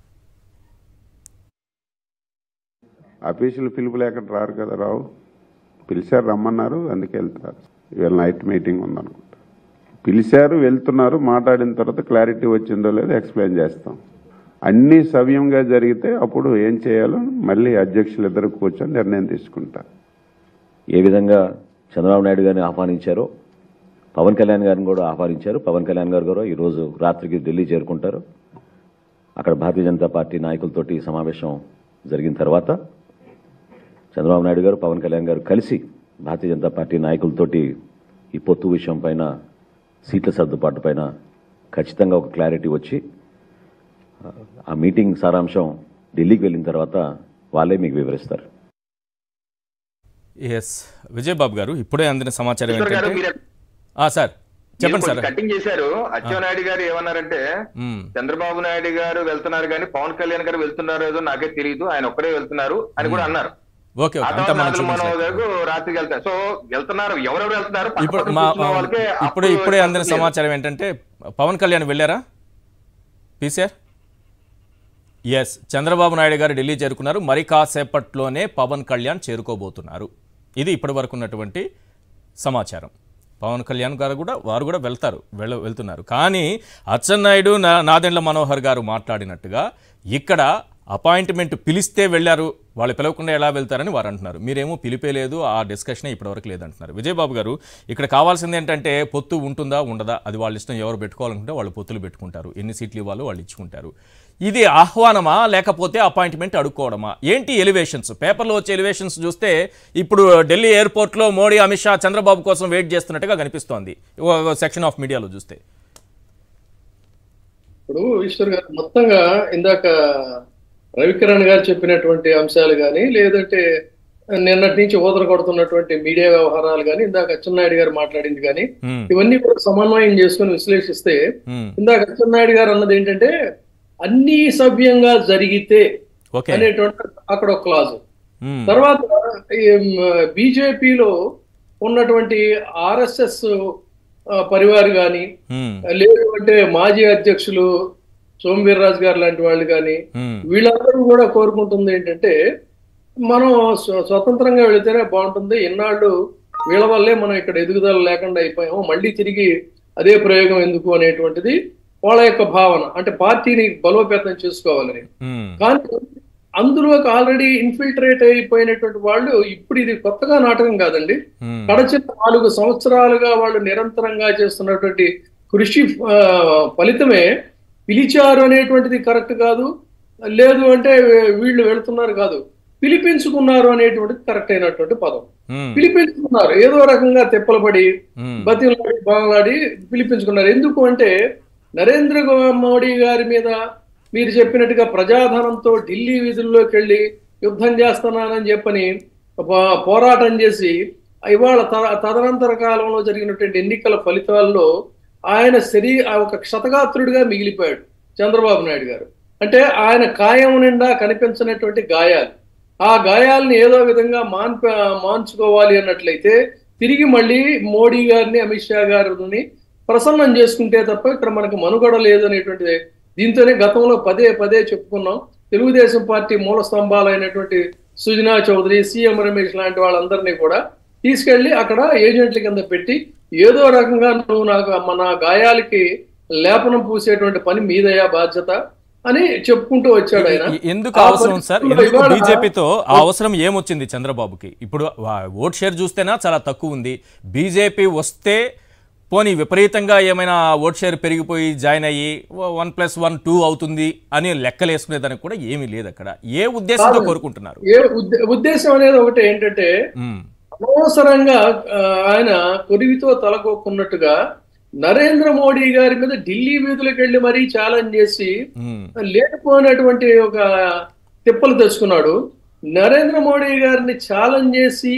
ఆఫీసులు పిలుపు లేక రారు కదా, రావు పిలిచారు, రమ్మన్నారు, అందుకే వెళ్తున్నారు. ఇవాళ నైట్ మీటింగ్ ఉందనుకుంటా, పిలిచారు, వెళ్తున్నారు. మాట్లాడిన తర్వాత క్లారిటీ వచ్చిందో లేదో ఎక్స్ప్లెయిన్ చేస్తాం. అన్నీ సవ్యంగా జరిగితే అప్పుడు ఏం చేయాలో మళ్ళీ అధ్యక్షులు ఇద్దరు కూర్చొని నిర్ణయం తీసుకుంటారు. ఏ విధంగా చంద్రబాబు నాయుడు గారిని ఆహ్వానించారో పవన్ కళ్యాణ్ గారిని కూడా ఆహ్వానించారు. పవన్ కళ్యాణ్ గారు కూడా ఈరోజు రాత్రికి ఢిల్లీ చేరుకుంటారు. అక్కడ భారతీయ జనతా పార్టీ నాయకులతోటి సమావేశం జరిగిన తర్వాత చంద్రబాబు నాయుడు గారు, పవన్ కళ్యాణ్ గారు కలిసి భారతీయ జనతా పార్టీ నాయకులతోటి ఈ పొత్తు విషయం పైన, సీట్ల సర్దుబాటు పైన ఖచ్చితంగా ఒక క్లారిటీ వచ్చి ఆ మీటింగ్ సారాంశం ఢిల్లీకి వెళ్ళిన తర్వాత వాళ్ళే మీకు వివరిస్తారు. ఎస్ విజయబాబు గారు, ఇప్పుడే అందిన సమాచారం ఏంటంటే సార్ చెప్పండి సార్. కటింగ్ చేశారు. అచ్చెన్నాయుడు గారు ఏమన్నారంటే చంద్రబాబు నాయుడు గారు వెళ్తున్నారు కానీ పవన్ కళ్యాణ్ గారు వెళ్తున్నారు ఏదో నాకే తెలియదు, ఆయన ఒక్కరే వెళ్తున్నారు అని కూడా అన్నారు. రాత్రికి వెళ్తారు. సో వెళ్తున్నారు, ఎవరెవరు వెళ్తున్నారు? ఇప్పుడే అందిన సమాచారం ఏంటంటే పవన్ కళ్యాణ్ వెళ్ళారా పీసీఆర్? ఎస్, చంద్రబాబు నాయుడు గారు ఢిల్లీ చేరుకున్నారు. మరి కాసేపట్లోనే పవన్ కళ్యాణ్ చేరుకోబోతున్నారు. ఇది ఇప్పటి వరకు ఉన్నటువంటి సమాచారం. పవన్ కళ్యాణ్ గారు కూడా వారు కూడా వెళ్తున్నారు. కానీ అచ్చెన్నాయుడు, నాదెండ్ల మనోహర్ గారు మాట్లాడినట్టుగా ఇక్కడ అపాయింట్మెంట్ పిలిస్తే వెళ్ళారు, వాళ్ళు పిలవకుండా ఎలా వెళ్తారని వారు అంటున్నారు. మీరేమో పిలిపేలేదు, ఆ డిస్కషనే ఇప్పటివరకు లేదంటున్నారు. విజయబాబు గారు, ఇక్కడ కావాల్సింది ఏంటంటే పొత్తు ఉంటుందా ఉండదా అది వాళ్ళ ఇష్టం. ఎవరు పెట్టుకోవాలనుకుంటే వాళ్ళు పొత్తులు పెట్టుకుంటారు, ఎన్ని సీట్లు ఇవ్వాలో వాళ్ళు ఇచ్చుకుంటారు. ఇది ఆహ్వానమా లేకపోతే అపాయింట్మెంట్ అడుక్కోవడమా? ఏంటి ఎలివేషన్స్? పేపర్లో వచ్చే ఎలివేషన్స్ చూస్తే ఇప్పుడు ఢిల్లీ ఎయిర్పోర్ట్లో మోడీ, అమిత్ షా చంద్రబాబు కోసం వెయిట్ చేస్తున్నట్టుగా కనిపిస్తోంది సెక్షన్ ఆఫ్ మీడియాలో చూస్తే. ఇప్పుడు ఈశ్వర్ గారు మొత్తంగా ఇందాక రవికిరణ్ గారు చెప్పినటువంటి అంశాలు కానీ, లేదంటే నిన్నటి నుంచి ఊదర కొడుతున్నటువంటి మీడియా వ్యవహారాలు కానీ, ఇందాక అచ్చెన్నాయుడు గారు మాట్లాడింది కానీ, ఇవన్నీ కూడా సమన్వయం చేసుకుని విశ్లేషిస్తే ఇందాక అచ్చెన్నాయుడు గారు అన్నది ఏంటంటే అన్ని సవ్యంగా జరిగితే అనేటువంటి అక్కడ ఒక క్లాజు. తర్వాత బీజేపీలో ఉన్నటువంటి ఆర్ఎస్ఎస్ పరివారు కానీ, లేదు అంటే మాజీ అధ్యక్షులు సోమవీర్రాజు గారు లాంటి వాళ్ళు కానీ, వీళ్ళందరూ కూడా కోరుకుంటుంది ఏంటంటే మనం స్వతంత్రంగా వెళితేనే బాగుంటుంది, ఇన్నాళ్ళు వీళ్ళ వల్లే మనం ఇక్కడ ఎదుగుదల లేకుండా అయిపోయాము, మళ్ళీ తిరిగి అదే ప్రయోగం ఎందుకు అనేటువంటిది వాళ్ళ యొక్క భావన. అంటే పార్టీని బలోపేతం చేసుకోవాలని. కానీ అందులోకి ఆల్రెడీ ఇన్ఫిల్ట్రేట్ అయిపోయినటువంటి వాళ్ళు ఇప్పుడు ఇది కొత్తగా నాటకం కాదండి, గడిచిన 4 సంవత్సరాలుగా వాళ్ళు నిరంతరంగా చేస్తున్నటువంటి కృషి ఫలితమే పిలిచారు అనేటువంటిది కరెక్ట్ కాదు, లేదు అంటే వీళ్ళు వెళుతున్నారు కాదు, పిలిపించుకున్నారు అనేటువంటిది కరెక్ట్ అయినటువంటి పదం. పిలిపించుకున్నారు, ఏదో రకంగా తిప్పలపడి బతిలాడి బాగులాడి పిలిపించుకున్నారు. ఎందుకు అంటే నరేంద్ర మోడీ గారి మీద మీరు చెప్పినట్టుగా ప్రజాధనంతో ఢిల్లీ వీధుల్లోకి వెళ్ళి యుద్ధం చేస్తున్నానని చెప్పని పోరాటం చేసి ఇవాళ తదనంతర కాలంలో జరిగినటువంటి ఎన్నికల ఫలితాల్లో ఆయన ఒక క్షతగాత్రుడిగా మిగిలిపోయాడు చంద్రబాబు నాయుడు గారు. అంటే ఆయన కాయం నిండా కనిపించినటువంటి గాయాలు, ఆ గాయాలని ఏదో విధంగా మాన్చుకోవాలి అన్నట్లయితే తిరిగి మళ్ళీ మోడీ గారిని అమిత్ షా గారిని ప్రసన్నం చేసుకుంటే తప్ప ఇక్కడ మనకు మనుగడ లేదు అనేటువంటిది. దీంతోనే గతంలో పదే పదే చెప్పుకున్నాం. తెలుగుదేశం పార్టీ మూల స్తంభాలైనటువంటి సుజనా చౌదరి, సీఎం రమేష్ లాంటి వాళ్ళందరినీ కూడా తీసుకెళ్లి అక్కడ ఏజెంట్ల కింద పెట్టి ఏదో రకంగా నువ్వు నాకు మన గాయాలకి లేపనం పూసేటువంటి పని మీదయా బాధ్యత అని చెప్పుకుంటూ వచ్చాడు ఆయన. ఎందుకు అవసరం సార్? ఎందుకు బీజేపీతో ఆ అవసరం ఏమొచ్చింది చంద్రబాబుకి? ఇప్పుడు ఓట్ షేర్ చూస్తేనా చాలా తక్కువ ఉంది. బీజేపీ వస్తే పోనీ విపరీతంగా ఏమైనా ఓట్ షేర్ పెరిగిపోయి జాయిన్ అయ్యి 1+1 2 అవుతుంది అని లెక్కలు వేసుకునేదానికి కూడా ఏమీ లేదు అక్కడ. ఏ ఉద్దేశంతో కోరుకుంటున్నారు? ఉద్దేశం అనేది ఒకటి ఏంటంటే అనవసరంగా ఆయన కొరివితో తలకొక్కున్నట్టుగా నరేంద్ర మోడీ గారి మీద ఢిల్లీ వీధులకు వెళ్లి మరీ ఛాలెంజ్ చేసి లేకపోయినటువంటి ఒక తిప్పలు తెచ్చుకున్నాడు. నరేంద్ర మోడీ గారిని ఛాలెంజ్ చేసి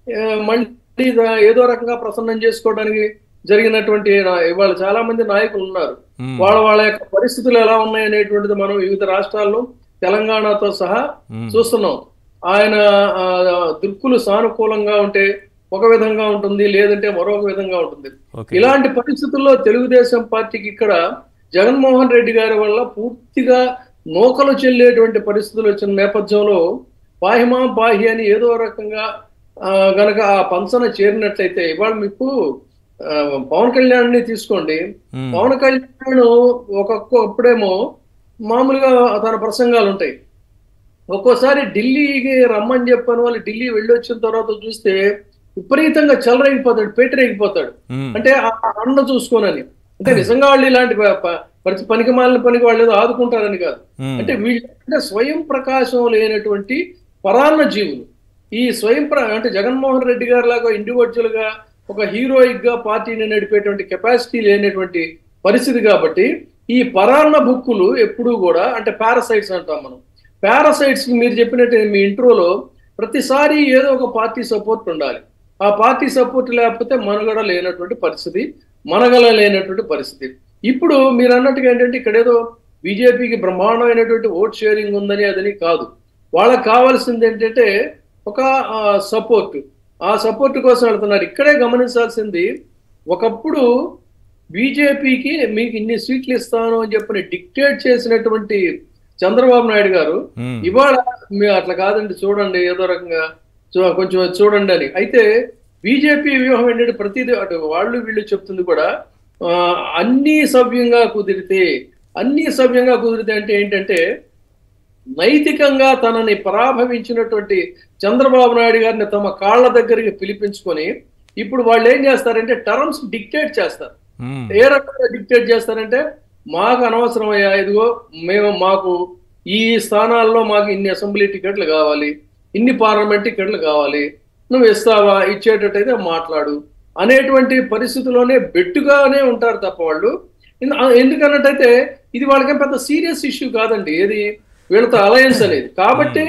మళ్ళీ ఏదో రకంగా ప్రసన్నం చేసుకోవడానికి జరిగినటువంటి ఇవాళ చాలా మంది నాయకులు ఉన్నారు. వాళ్ళ యొక్క పరిస్థితులు ఎలా ఉన్నాయనేటువంటిది మనం వివిధ రాష్ట్రాల్లో తెలంగాణతో సహా చూస్తున్నాం. ఆయన దిక్కులు సానుకూలంగా ఉంటే ఒక విధంగా ఉంటుంది, లేదంటే మరొక విధంగా ఉంటుంది. ఇలాంటి పరిస్థితుల్లో తెలుగుదేశం పార్టీకి ఇక్కడ జగన్మోహన్ రెడ్డి గారి వల్ల పూర్తిగా నూకలు చెల్లేటువంటి పరిస్థితులు వచ్చిన నేపథ్యంలో పాహిమా పాహి అని ఏదో రకంగా గనక ఆ పంచన చేరినట్లయితే ఇవాళ మీకు పవన్ కళ్యాణ్ ని తీసుకోండి. పవన్ కళ్యాణ్ ఒక్కొక్కప్పుడేమో మామూలుగా తన ప్రసంగాలు ఉంటాయి. ఒక్కోసారి ఢిల్లీకి రమ్మని చెప్పని వాళ్ళు ఢిల్లీ వెళ్ళి వచ్చిన తర్వాత చూస్తే విపరీతంగా చెలరేగిపోతాడు, పేటరేగిపోతాడు. అంటే ఆ అన్న చూసుకోనని, అంటే నిజంగా వాళ్ళు ఇలాంటి పనికి మాలిన పనికి వాళ్ళు ఏదో ఆదుకుంటారని కాదు. అంటే వీళ్ళంటే స్వయం ప్రకాశం లేనటువంటి పరాన్న జీవులు. ఈ అంటే జగన్మోహన్ రెడ్డి గారి లాగా ఇండివిజువల్ గా ఒక హీరోయిక్ గా పార్టీని నడిపేటువంటి కెపాసిటీ లేనటువంటి పరిస్థితి. కాబట్టి ఈ పరాన్న బుక్కులు ఎప్పుడూ కూడా అంటే పారాసైట్స్ అంటాం మనం. పారాసైట్స్ కి మీరు చెప్పినట్టు మీ ఇంట్రోలో ప్రతిసారి ఏదో ఒక పార్టీ సపోర్ట్ ఉండాలి. ఆ పార్టీ సపోర్ట్ లేకపోతే మనగడ లేనటువంటి పరిస్థితి, మనగల లేనటువంటి పరిస్థితి. ఇప్పుడు మీరు అన్నట్టుగా ఏంటంటే ఇక్కడ ఏదో బీజేపీకి బ్రహ్మాండమైనటువంటి ఓట్ షేరింగ్ ఉందని అదని కాదు. వాళ్ళకి కావాల్సింది ఏంటంటే ఒక సపోర్ట్. ఆ సపోర్ట్ కోసం వెళ్తున్నారు. ఇక్కడే గమనించాల్సింది, ఒకప్పుడు బీజేపీకి మీకు ఇన్ని సీట్లు ఇస్తాను అని చెప్పని డిక్టేట్ చేసినటువంటి చంద్రబాబు నాయుడు గారు ఇవాళ మీరు అట్లా కాదండి, చూడండి ఏదో రకంగా కొంచెం చూడండి అని. అయితే బీజేపీ వ్యూహం ఏంటంటే ప్రతిదీ అటు వాళ్ళు వీళ్ళు చెప్తుంది కూడా అన్ని సవ్యంగా కుదిరితే అంటే ఏంటంటే నైతికంగా తనని పరాభవించినటువంటి చంద్రబాబు నాయుడు గారిని తమ కాళ్ళ దగ్గరికి పిలిపించుకొని ఇప్పుడు వాళ్ళు ఏం చేస్తారంటే టర్మ్స్ డిక్టేట్ చేస్తారు. ఏ రకంగా డిక్టేట్ చేస్తారంటే మాకు అనవసరం అయ్యా, ఇదిగో మాకు ఈ స్థానాల్లో మాకు ఇన్ని అసెంబ్లీ టికెట్లు కావాలి, ఇన్ని పార్లమెంట్ టికెట్లు కావాలి, నువ్వు ఇస్తావా, ఇచ్చేటట్టయితే మాట్లాడు అనేటువంటి పరిస్థితిలోనే బెట్టుగానే ఉంటారు తప్ప వాళ్ళు. ఎందుకన్నట్టయితే ఇది వాళ్ళకి పెద్ద సీరియస్ ఇష్యూ కాదండి ఏది వీళ్ళతో అలయన్స్ అనేది. కాబట్టి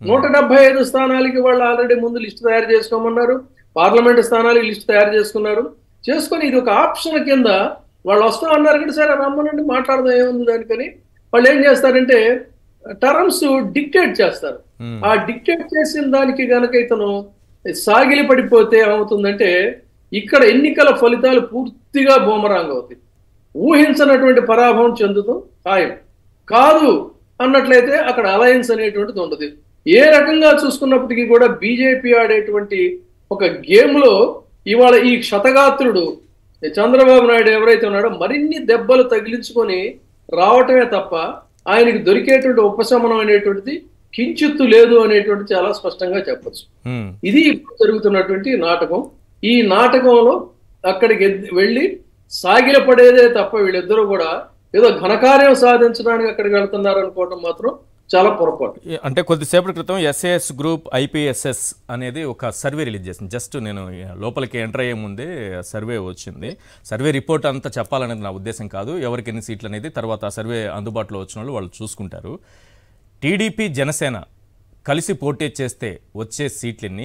175 స్థానాలకి వాళ్ళు ఆల్రెడీ ముందు లిస్టు తయారు చేసుకోమన్నారు. పార్లమెంట్ స్థానాలకి లిస్టు తయారు చేసుకొని ఇది ఒక ఆప్షన్ కింద వాళ్ళు వస్తాం అన్నారు కదా, సరే రమ్మనండి మాట్లాడదాం ఏముంది దానికని. వాళ్ళు ఏం చేస్తారంటే టర్మ్స్ డిక్టేట్ చేస్తారు. ఆ డిక్టేట్ చేసిన దానికి గనక ఇతను సాగిలి పడిపోతే ఏమవుతుందంటే ఇక్కడ ఎన్నికల ఫలితాలు పూర్తిగా బూమరాంగ్ అవుతాయి. ఊహించనటువంటి పరాభవం చెందుతూ ఖాయం కాదు అన్నట్లయితే అక్కడ అలయన్స్ అనేటువంటిది ఉండదు. ఏ రకంగా చూసుకున్నప్పటికీ కూడా బీజేపీ ఆడేటువంటి ఒక గేమ్ లో ఇవాళ ఈ క్షతగాత్రుడు చంద్రబాబు నాయుడు ఎవరైతే ఉన్నాడో మరిన్ని దెబ్బలు తగిలించుకొని రావటమే తప్ప ఆయనకి దొరికేటువంటి ఉపశమనం అనేటువంటిది కించిత్తు లేదు అనేటువంటి చాలా స్పష్టంగా చెప్పచ్చు. ఇది జరుగుతున్నటువంటి నాటకం. ఈ నాటకంలో అక్కడికి వెళ్ళి సాగిల పడేదే తప్ప వీళ్ళిద్దరూ కూడా ఏదో ఘనకార్యం సాధించడానికి అక్కడికి వెళ్తున్నారు అనుకోవడం మాత్రం చాలా పొరపాటు. అంటే కొద్దిసేపటి క్రితం ఎస్ఏఎస్ గ్రూప్ ఐపీఎస్ఎస్ అనేది ఒక సర్వే రిలీజ్ చేసింది. జస్ట్ నేను లోపలికి ఎంటర్ అయ్యే ముందే సర్వే వచ్చింది. సర్వే రిపోర్ట్ అంతా చెప్పాలనేది నా ఉద్దేశం కాదు. ఎవరికి ఎన్ని సీట్లు అనేది తర్వాత ఆ సర్వే అందుబాటులో వచ్చిన వాళ్ళు చూసుకుంటారు. టీడీపీ జనసేన కలిసి పోటీ చేస్తే వచ్చే సీట్లన్నీ,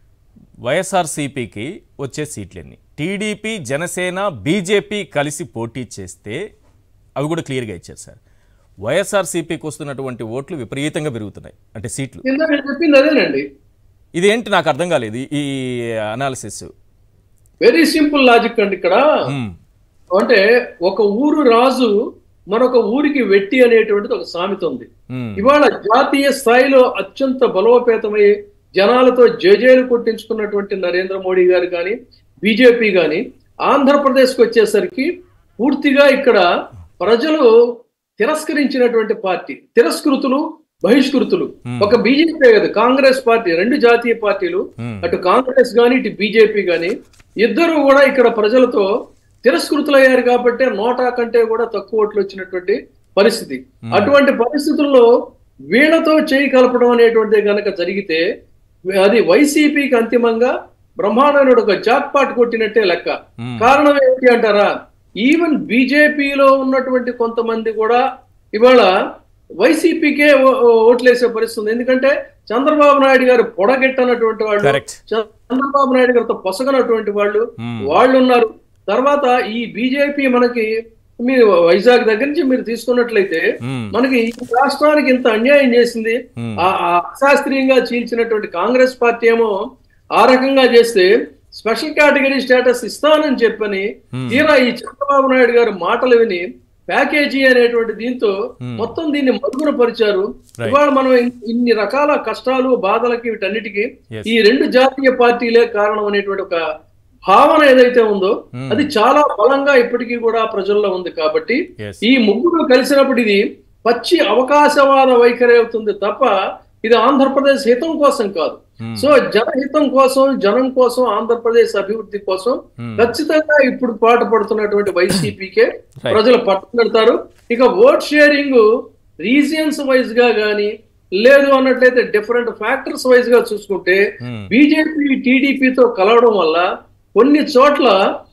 వైఎస్ఆర్సీపీకి వచ్చే సీట్లన్నీ, టీడీపీ జనసేన బీజేపీ కలిసి పోటీ చేస్తే అవి కూడా క్లియర్గా ఇచ్చారు సార్. వైఎస్ఆర్సీపీకి వస్తున్నటువంటి ఓట్లు విపరీతంగా పెరుగుతున్నాయి, అంటే సీట్లు. ఇందాక నేను చెప్పింది అదేనండి. ఇదేంటి నాకు అర్థం కాలేదు ఈ అనాలిసిస్. వెరీ సింపుల్ లాజిక్ అండి ఇక్కడ. అంటే ఒక ఊరు రాజు మరొక ఊరికి వెట్టి అనేటువంటిది ఒక సామెత ఉంది. ఇవాళ జాతీయ స్థాయిలో అత్యంత బలోపేతమై జనాలతో జేజేలు కొట్టించుకున్నటువంటి నరేంద్ర మోడీ గారు కానీ బీజేపీ కానీ ఆంధ్రప్రదేశ్కి వచ్చేసరికి పూర్తిగా ఇక్కడ ప్రజలు తిరస్కరించినటువంటి పార్టీ, తిరస్కృతులు బహిష్కృతులు. ఒక బీజేపీ కాదు, కాంగ్రెస్ పార్టీ, రెండు జాతీయ పార్టీలు, అటు కాంగ్రెస్ గాని ఇటు బీజేపీ గాని ఇద్దరు కూడా ఇక్కడ ప్రజలతో తిరస్కృతులయ్యారు కాబట్టి నోటా కంటే కూడా తక్కువ ఓట్లు వచ్చినటువంటి పరిస్థితి. అటువంటి పరిస్థితుల్లో వీళ్లతో చేయి కలపడం అనేటువంటిది కనుక జరిగితే అది వైసీపీకి అంతిమంగా బ్రహ్మాండమైన ఒక జాక్పాట్ కొట్టినట్టే లెక్క. కారణం ఏంటి అంటారా, ఈవెన్ బీజేపీలో ఉన్నటువంటి కొంతమంది కూడా ఇవాళ వైసీపీకే ఓట్లేసే పరిస్థితి. ఎందుకంటే చంద్రబాబు నాయుడు గారు పొడగెట్టనటువంటి వాళ్ళు, చంద్రబాబు నాయుడు గారితో పొసగనటువంటి వాళ్ళు ఉన్నారు. తర్వాత ఈ బీజేపీ మనకి మీరు వైజాగ్ దగ్గర నుంచి మీరు తీసుకున్నట్లయితే మనకి ఈ రాష్ట్రానికి ఇంత అన్యాయం చేసింది. అశాస్త్రీయంగా చీల్చినటువంటి కాంగ్రెస్ పార్టీ ఏమో ఆ రకంగా చేస్తే స్పెషల్ కేటగిరీ స్టేటస్ ఇస్తానని చెప్పని తీరా ఈ చంద్రబాబు నాయుడు గారు మాటలు విని ప్యాకేజీ అనేటువంటి దీంతో మొత్తం దీన్ని మరుగున పరిచారు. ఇవాళ మనం ఇన్ని రకాల కష్టాలు బాధలకి వీటన్నిటికీ ఈ రెండు జాతీయ పార్టీలే కారణం అనేటువంటి ఒక భావన ఏదైతే ఉందో అది చాలా బలంగా ఇప్పటికీ కూడా ప్రజల్లో ఉంది. కాబట్టి ఈ ముగ్గురు కలిసినప్పుడు ఇది పచ్చి అవకాశవాద వైఖరి అవుతుంది తప్ప ఇది ఆంధ్రప్రదేశ్ హితం కోసం కాదు. సో జనహితం కోసం, జనం కోసం, ఆంధ్రప్రదేశ్ అభివృద్ధి కోసం ఖచ్చితంగా ఇప్పుడు పాటు పడుతున్నటువంటి వైసీపీకే ప్రజలు పట్టుకెడతారు. ఇక ఓట్ షేరింగ్ రీజియన్స్ వైజ్ గా గానీ లేదు అన్నట్లయితే డిఫరెంట్ ఫ్యాక్టర్స్ వైజ్ గా చూసుకుంటే బీజేపీ టీడీపీతో కలవడం వల్ల కొన్ని చోట్ల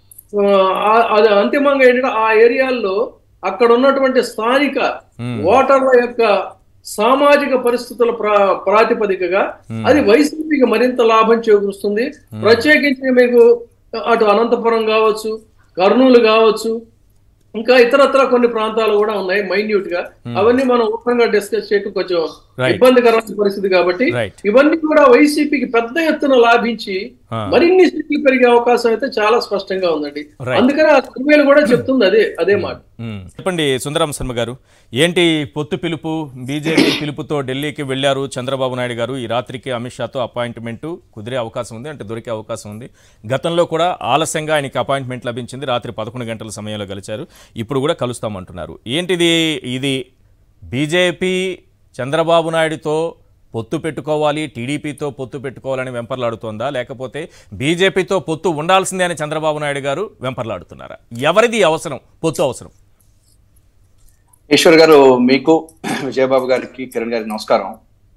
అది అంతిమంగా ఏంటంటే ఆ ఏరియాల్లో అక్కడ ఉన్నటువంటి స్థానిక ఓటర్ల యొక్క సామాజిక పరిస్థితుల ప్రాతిపదికగా అది వైసీపీకి మరింత లాభం చేకూరుస్తుంది. ప్రత్యేకించి మీకు అటు అనంతపురం కావచ్చు, కర్నూలు కావచ్చు, ఇంకా ఇతరత్ర కొన్ని ప్రాంతాలు కూడా ఉన్నాయి మైన్యూట్ గా. అవన్నీ మనం ఓపెన్గా డిస్కస్ చేయడం కొంచెం ఇబ్బందికరమైన పరిస్థితి కాబట్టి ఇవన్నీ కూడా వైసీపీకి పెద్ద ఎత్తున లాభించి మరిన్ని సీట్లు పెరిగే అవకాశం అయితే చాలా స్పష్టంగా ఉందండి. అందుకని ఆ సర్వేలు కూడా చెప్తుంది అదే మాట. చెప్పండి సుందరం శర్మ గారు, ఏంటి పొత్తు పిలుపు, బీజేపీ పిలుపుతో ఢిల్లీకి వెళ్లారు చంద్రబాబు నాయుడు గారు. ఈ రాత్రికి అమిత్ షాతో అపాయింట్మెంట్ కుదిరే అవకాశం ఉంది, అంటే దొరికే అవకాశం ఉంది. గతంలో కూడా ఆలస్యంగా ఆయనకి అపాయింట్మెంట్ లభించింది, రాత్రి 11 గంటల సమయంలో కలిశారు, ఇప్పుడు కూడా కలుస్తామంటున్నారు. ఏంటిది, ఇది బీజేపీ చంద్రబాబు నాయుడుతో పొత్తు పెట్టుకోవాలి, టీడీపీతో పొత్తు పెట్టుకోవాలని వెంపర్లాడుతోందా, లేకపోతే బీజేపీతో పొత్తు ఉండాల్సిందే అని చంద్రబాబు నాయుడు గారు వెంపర్లాడుతున్నారా? ఎవరిది అవసరం, పొత్తు అవసరం? ఈశ్వర్ గారు, మీకు విజయబాబు గారికి, కిరణ్ గారికి నమస్కారం.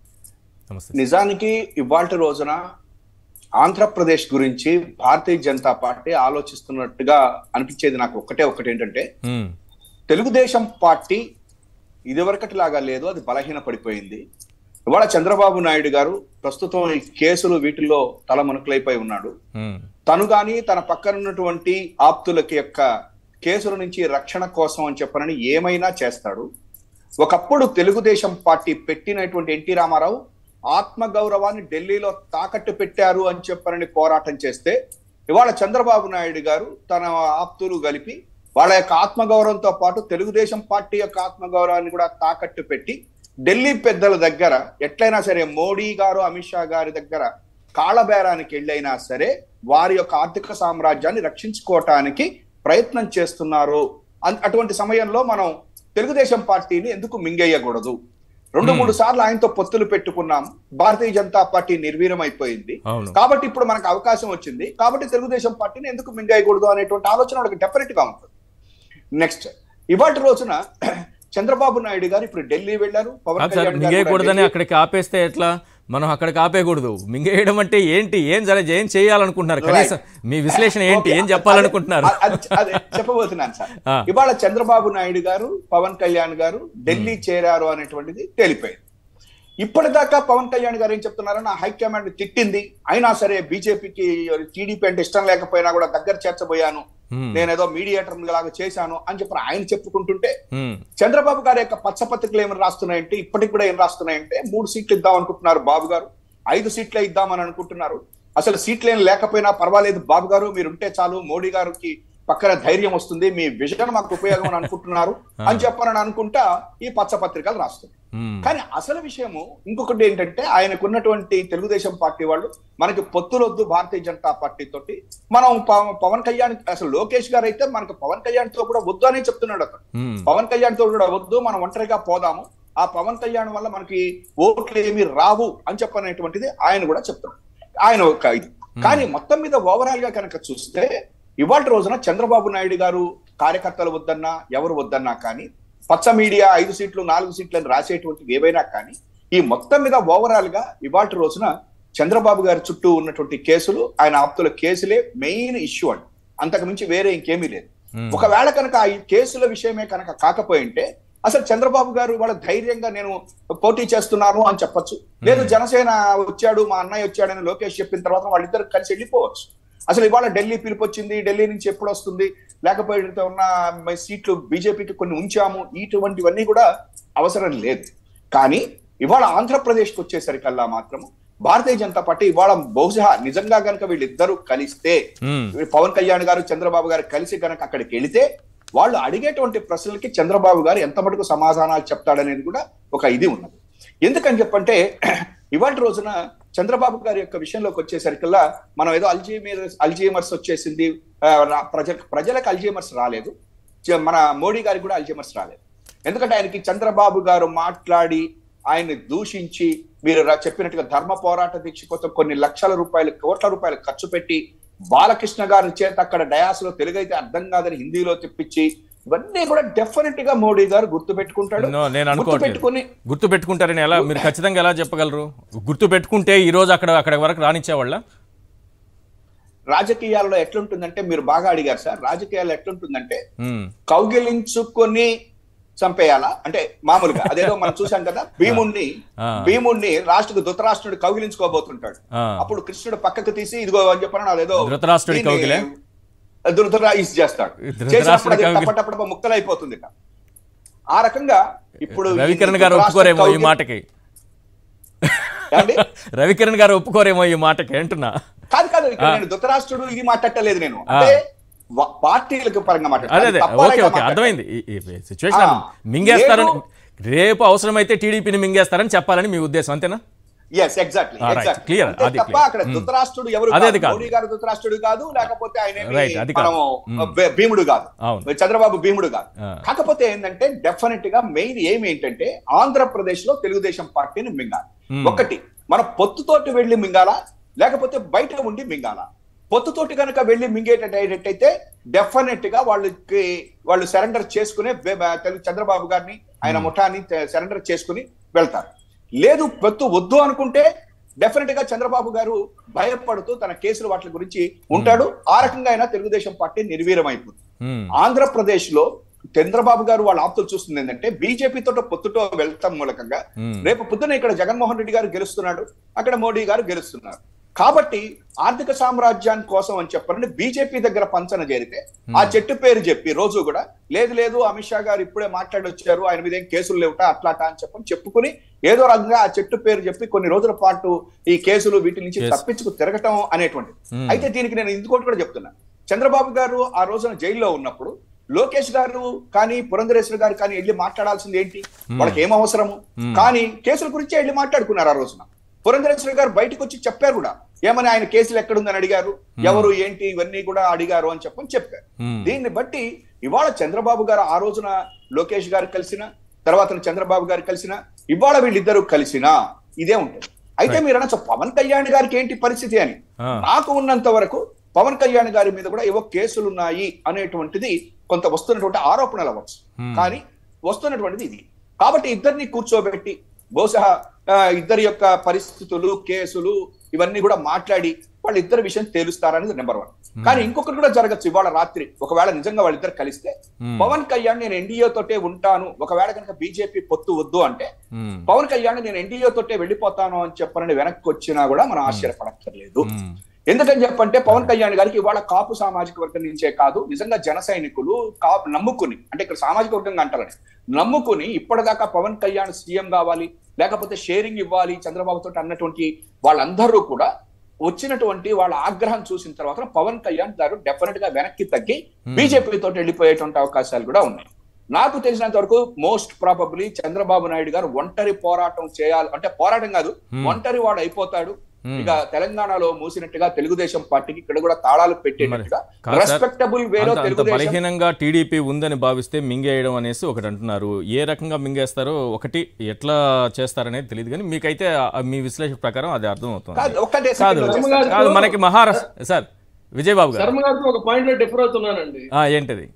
నిజానికి ఇవాల్టి రోజున ఆంధ్రప్రదేశ్ గురించి భారతీయ జనతా పార్టీ ఆలోచిస్తున్నట్టుగా అనిపించేది నాకు ఒకటి ఏంటంటే, తెలుగుదేశం పార్టీ ఇదివరకటిలాగా లేదు, అది బలహీన పడిపోయింది. ఇవాళ చంద్రబాబు నాయుడు గారు ప్రస్తుతం ఈ కేసులు వీటిల్లో తలమునకలైపోయి ఉన్నాడు. తను గాని తన పక్కన ఉన్నటువంటి ఆప్తులకి యొక్క కేసుల నుంచి రక్షణ కోసం అని చెప్పనని ఏమైనా చేస్తాడు. ఒకప్పుడు తెలుగుదేశం పార్టీ పెట్టినటువంటి ఎన్టీ రామారావు ఆత్మగౌరవాన్ని ఢిల్లీలో తాకట్టు పెట్టారు అని చెప్పనని పోరాటం చేస్తే, ఇవాళ చంద్రబాబు నాయుడు గారు తన ఆప్తులు కలిపి వాళ్ళ యొక్క ఆత్మగౌరవంతో పాటు తెలుగుదేశం పార్టీ యొక్క ఆత్మగౌరవాన్ని కూడా తాకట్టు పెట్టి ఢిల్లీ పెద్దల దగ్గర ఎట్లయినా సరే మోడీ గారు, అమిత్ షా గారి దగ్గర కాళ్ళబేరానికి వెళ్ళైనా సరే వారి యొక్క ఆర్థిక సామ్రాజ్యాన్ని రక్షించుకోవటానికి ప్రయత్నం చేస్తున్నారు. అటువంటి సమయంలో మనం తెలుగుదేశం పార్టీని ఎందుకు మింగేయకూడదు? 2-3 సార్లు ఆయనతో పొత్తులు పెట్టుకున్నాం, భారతీయ జనతా పార్టీ నిర్వీర్యం అయిపోయింది కాబట్టి ఇప్పుడు మనకు అవకాశం వచ్చింది, కాబట్టి తెలుగుదేశం పార్టీని ఎందుకు మింగేయకూడదు అనేటువంటి ఆలోచన వాళ్ళకి డెఫినెట్ గా ఉంటుంది. నెక్స్ట్, ఇవాటి రోజున చంద్రబాబు నాయుడు గారు ఇప్పుడు ఢిల్లీ వెళ్ళారు. మింగేయకూడదని అక్కడికి ఆపేస్తే ఎట్లా? మనం అక్కడికి ఆపేయకూడదు. మింగేయడం అంటే ఏంటి, ఏం చేయాలనుకుంటున్నారు? కనీసం మీ విశ్లేషణ ఏంటి, ఏం చెప్పాలనుకుంటున్నారు? చెప్పబోతున్నాను సార్. ఇవాళ చంద్రబాబు నాయుడు గారు, పవన్ కళ్యాణ్ గారు ఢిల్లీ చేరారు అనేటువంటిది తేలిపోయింది. ఇప్పటిదాకా పవన్ కళ్యాణ్ గారు ఏం చెప్తున్నారో, నా హైకమాండ్ తిట్టింది, అయినా సరే బీజేపీకి టీడీపీ అంటే ఇష్టం లేకపోయినా కూడా దగ్గర చేర్చబోయాను నేనేదో మీడియేటర్ లాగా చేశాను అని చెప్పి ఆయన చెప్పుకుంటుంటే, చంద్రబాబు గారి యొక్క పచ్చపత్రికలు ఏమైనా రాస్తున్నాయంటే, ఇప్పటికి కూడా ఏం రాస్తున్నాయంటే 3 సీట్లు ఇద్దాం అనుకుంటున్నారు బాబు గారు, 5 సీట్లే ఇద్దామని అనుకుంటున్నారు. అసలు సీట్లు ఏం లేకపోయినా పర్వాలేదు బాబు గారు, మీరుంటే చాలు, మోడీ గారికి పక్కన ధైర్యం వస్తుంది, మీ విజన్ మాకు ఉపయోగం అని అనుకుంటున్నారు అని చెప్పారని అనుకుంటా ఈ పచ్చపత్రికలు రాస్తుంది. కానీ అసలు విషయము ఇంకొకటి ఏంటంటే, ఆయనకున్నటువంటి తెలుగుదేశం పార్టీ వాళ్ళు మనకి పొత్తులొద్దు భారతీయ జనతా పార్టీ తోటి, మనం పవన్ కళ్యాణ్, అసలు లోకేష్ గారు అయితే మనకు పవన్ కళ్యాణ్ తో కూడా వద్దు అనే చెప్తున్నాడు. అతను పవన్ కళ్యాణ్ తో కూడా వద్దు, మనం ఒంటరిగా పోదాము, ఆ పవన్ కళ్యాణ్ వల్ల మనకి ఓట్లు ఏమి రావు అని చెప్పనేటువంటిది ఆయన కూడా చెప్తున్నాడు. ఆయన ఒక ఇది. కానీ మొత్తం మీద ఓవరాల్ గా కనుక చూస్తే ఇవాళ రోజున చంద్రబాబు నాయుడు గారు కార్యకర్తలు వద్దన్నా ఎవరు వద్దన్నా కానీ, పచ్చ మీడియా 5 సీట్లు 4 సీట్లు అని రాసేటువంటివి ఏవైనా కానీ, ఈ మొత్తం మీద ఓవరాల్ గా ఇవాళ రోజున చంద్రబాబు గారి చుట్టూ ఉన్నటువంటి కేసులు, ఆయన ఆప్తుల కేసులే మెయిన్ ఇష్యూ అండి. అంతకు మించి వేరే ఇంకేమీ లేదు. ఒకవేళ కనుక ఈ కేసుల విషయమే కనుక కాకపోయింటే అసలు చంద్రబాబు గారు వాళ్ళ ధైర్యంగా నేను పోటీ చేస్తున్నాను అని చెప్పొచ్చు. లేదు జనసేన వచ్చాడు, మా అన్నయ్య వచ్చాడని లోకేష్ చెప్పిన తర్వాత వాళ్ళిద్దరు కలిసి వెళ్ళిపోవచ్చు. అసలు ఇవాళ ఢిల్లీ పిలుపు వచ్చింది, ఢిల్లీ నుంచి ఎప్పుడు వస్తుంది, లేకపోతే ఉన్న సీట్లు బీజేపీకి కొన్ని ఉంచాము, ఇటువంటివన్నీ కూడా అవసరం లేదు. కానీ ఇవాళ ఆంధ్రప్రదేశ్కి వచ్చేసరికల్లా మాత్రం భారతీయ జనతా పార్టీ ఇవాళ బహుశా నిజంగా గనక వీళ్ళిద్దరూ కలిస్తే, పవన్ కళ్యాణ్ గారు చంద్రబాబు గారు కలిసి కనుక అక్కడికి వెళితే, వాళ్ళు అడిగేటువంటి ప్రశ్నలకి చంద్రబాబు గారు ఎంత మటుకు సమాధానాలు చెప్తాడనేది కూడా ఒక ఇది ఉన్నది. ఎందుకని చెప్పంటే ఇవాళ రోజున చంద్రబాబు గారి యొక్క విషయంలోకి వచ్చేసరికల్లా మనం ఏదో అల్జీమర్స్ వచ్చేసింది, ప్రజలకు అల్జీమర్స్ రాలేదు, మన మోడీ గారికి కూడా అల్జీమర్స్ రాలేదు. ఎందుకంటే ఆయనకి చంద్రబాబు గారు మాట్లాడి ఆయన్ని దూషించి, మీరు చెప్పినట్టుగా ధర్మ పోరాట దీక్ష కోసం కొన్ని లక్షల రూపాయలు, కోట్ల రూపాయలు ఖర్చు పెట్టి బాలకృష్ణ గారి చేత అక్కడ డయాస్ లో తెలుగు అయితే అర్థం కాదని హిందీలో తెప్పించి, ఇవన్నీ కూడా డెఫినెట్ గా మోడీ గారు గుర్తు పెట్టుకుంటాడు. గుర్తు పెట్టుకుంటారని ఎలా మీరు ఖచ్చితంగా ఎలా చెప్పగలరు? గుర్తు పెట్టుకుంటే ఈ రోజు అక్కడ వరకు రానిచ్చేవాళ్ళ? రాజకీయాల్లో ఎట్లుంటుందంటే, మీరు బాగా అడిగారు సార్, రాజకీయాల్లో ఎట్లుంటుందంటే కౌగిలించుకొని చంపేయాలా అంటే మామూలుగా అదేదో మనం చూసాం కదా, భీముణ్ణి ధృతరాష్ట్రుడు కౌగిలించుకోబోతుంటాడు, అప్పుడు కృష్ణుడు పక్కకు తీసి ఇదిగో అని చెప్పాను అదేదో ధృతరాష్ట్రుడు చేస్తాడు, చేసినప్పుడు ముక్కలైపోతుంది. ఆ రకంగా ఇప్పుడు రవికిరణ్ గారు ఒప్పుకోరేమో ఈ మాటకి, రవికిరణ్ గారు ఒప్పుకోరేమో ఈ మాటకి అంటున్నా. కాదు ఇక్కడ నేను ధృతరాష్ట్రుడు ఇది మాట్లాడలేదు, నేను అంటే పార్టీలకు పరంగా మాట్లాడారు. అర్థమైంది. సిచ్యువేషన్ మింగేస్తారని, రేపు అవసరమైతే టీడీపీని మింగేస్తారని చెప్పాలని మీ ఉద్దేశం, అంతేనా? అక్కడ ధృతరాష్ట్రుడు ఎవరు, మోడీ గారు ధృతరాష్ట్రుడు కాదు, లేకపోతే ఆయన భీముడు కాదు, చంద్రబాబు భీముడు కాదు. కాకపోతే ఏంటంటే డెఫినెట్ గా మెయిన్ ఏమి ఏంటంటే, ఆంధ్రప్రదేశ్ లో తెలుగుదేశం పార్టీని మింగాలి. ఒకటి మన పొత్తుతోటి వెళ్లి మింగాలా, లేకపోతే బయట ఉండి మింగాలా? పొత్తుతోటి కనుక వెళ్లి మింగేటట్టయితే డెఫినెట్ గా వాళ్ళు సరెండర్ చేసుకునే చంద్రబాబు గారిని, ఆయన ముఠాన్ని సరెండర్ చేసుకుని వెళ్తారు. లేదు పొత్తు వద్దు అనుకుంటే డెఫినెట్ గా చంద్రబాబు గారు భయపడుతూ తన కేసులు వాటి గురించి ఉంటాడు. ఆ రకంగా అయినా తెలుగుదేశం పార్టీ నిర్వీర్యం అయిపోతుంది. ఆంధ్రప్రదేశ్ లో చంద్రబాబు గారు వాళ్ళ ఆప్తులు చూస్తుంది ఏంటంటే, బీజేపీతో పొత్తుతో వెళ్తాం మూలకంగా రేపు పొద్దున ఇక్కడ జగన్మోహన్ రెడ్డి గారు గెలుస్తున్నాడు, అక్కడ మోడీ గారు గెలుస్తున్నారు. కాబట్టి ఆర్థిక సామ్రాజ్యాన్ని కోసం అని చెప్పారంటే బీజేపీ దగ్గర పంచన చేరితే ఆ చెట్టు పేరు చెప్పి రోజు కూడా లేదు అమిత్ షా గారు ఇప్పుడే మాట్లాడొచ్చారు, ఆయన మీద ఏం కేసులు లేవుట అట్లాట అని చెప్పుకుని ఏదో రకంగా ఆ చెట్టు పేరు చెప్పి కొన్ని రోజుల పాటు ఈ కేసులు వీటి నుంచి తప్పించుకు తిరగటం అనేటువంటిది. అయితే దీనికి నేను ఇందుకోటి కూడా చెప్తున్నా, చంద్రబాబు గారు ఆ రోజున జైల్లో ఉన్నప్పుడు లోకేష్ గారు కానీ పురంధరేశ్వర గారు కానీ వెళ్ళి మాట్లాడాల్సింది ఏంటి, వాళ్ళకి ఏం అవసరము? కానీ కేసుల గురించి వెళ్ళి మాట్లాడుకున్నారు. ఆ రోజున పురంధరేశ్వర గారు బయటకు వచ్చి చెప్పారు కూడా, ఏమని ఆయన కేసులు ఎక్కడుందని అడిగారు, ఎవరు ఏంటి ఇవన్నీ కూడా అడిగారు అని చెప్పారు. దీన్ని బట్టి ఇవాళ చంద్రబాబు గారు ఆ రోజున లోకేష్ గారు కలిసిన తర్వాత చంద్రబాబు గారు కలిసిన, ఇవాళ వీళ్ళిద్దరూ కలిసినా ఇదే ఉంటుంది. అయితే మీరు అనొచ్చు పవన్ కళ్యాణ్ గారికి ఏంటి పరిస్థితి అని. నాకు ఉన్నంత వరకు పవన్ కళ్యాణ్ గారి మీద కూడా ఏవో కేసులు ఉన్నాయి అనేటువంటిది కొంత వస్తున్నటువంటి ఆరోపణలు అవ్వచ్చు, కానీ వస్తున్నటువంటిది ఇది. కాబట్టి ఇద్దరిని కూర్చోబెట్టి బహుశా ఇద్దరి యొక్క పరిస్థితులు, కేసులు ఇవన్నీ కూడా మాట్లాడి వాళ్ళిద్దరి విషయం తేలుస్తారనేది నెంబర్ 1. కానీ ఇంకొకటి కూడా జరగచ్చు. ఇవాళ రాత్రి ఒకవేళ నిజంగా వాళ్ళిద్దరు కలిస్తే పవన్ కళ్యాణ్ నేను ఎన్డీఏ తోటే ఉంటాను, ఒకవేళ కనుక బీజేపీ పొత్తు వద్దు అంటే పవన్ కళ్యాణ్ నేను ఎన్డీఏ తోటే వెళ్ళిపోతాను అని చెప్పనని వెనక్కి వచ్చినా కూడా మనం ఆశ్చర్యపడక్కర్లేదు. ఎందుకని చెప్పంటే పవన్ కళ్యాణ్ గారికి ఇవాళ కాపు సామాజిక వర్గం నుంచే కాదు, నిజంగా జన సైనికులు కాపు నమ్ముకుని, అంటే ఇక్కడ సామాజిక వర్గంగా అంటారని నమ్ముకుని ఇప్పటిదాకా పవన్ కళ్యాణ్ సీఎం కావాలి, లేకపోతే షేరింగ్ ఇవ్వాలి చంద్రబాబు తోటి అన్నటువంటి వాళ్ళందరూ కూడా వచ్చినటువంటి వాళ్ళ ఆగ్రహం చూసిన తర్వాత పవన్ కళ్యాణ్ గారు డెఫినెట్ గా వెనక్కి తగ్గి బీజేపీ తోటి వెళ్ళిపోయేటువంటి అవకాశాలు కూడా ఉన్నాయి. నాకు తెలిసినంత వరకు మోస్ట్ ప్రాబబ్లీ చంద్రబాబు నాయుడు గారు ఒంటరి పోరాటం చేయాలి, అంటే పోరాటం కాదు, ఒంటరి వాడు అయిపోతాడు. ఇక తెలంగాణలో మూసినట్టుగా తెలుగుదేశం పార్టీకి ఇక్కడ కూడా తాళాలు పెట్టేటట్టుగా రెస్పెక్టబుల్ వేలో బలహీనంగా టీడీపీ ఉందని భావిస్తే మింగేయడం అనేసి ఒకటి అంటున్నారు. ఏ రకంగా మింగేస్తారో ఒకటి ఎట్లా చేస్తారనేది తెలియదు, కానీ మీకైతే మీ విశ్లేషణ ప్రకారం అది అర్థం అవుతుంది. కాదు మనకి మహారాష్ట్ర సార్ విజయబాబు గారు ఒక పాయింట్ లో డిఫర్ అవుతున్నానండి. ఏంటది?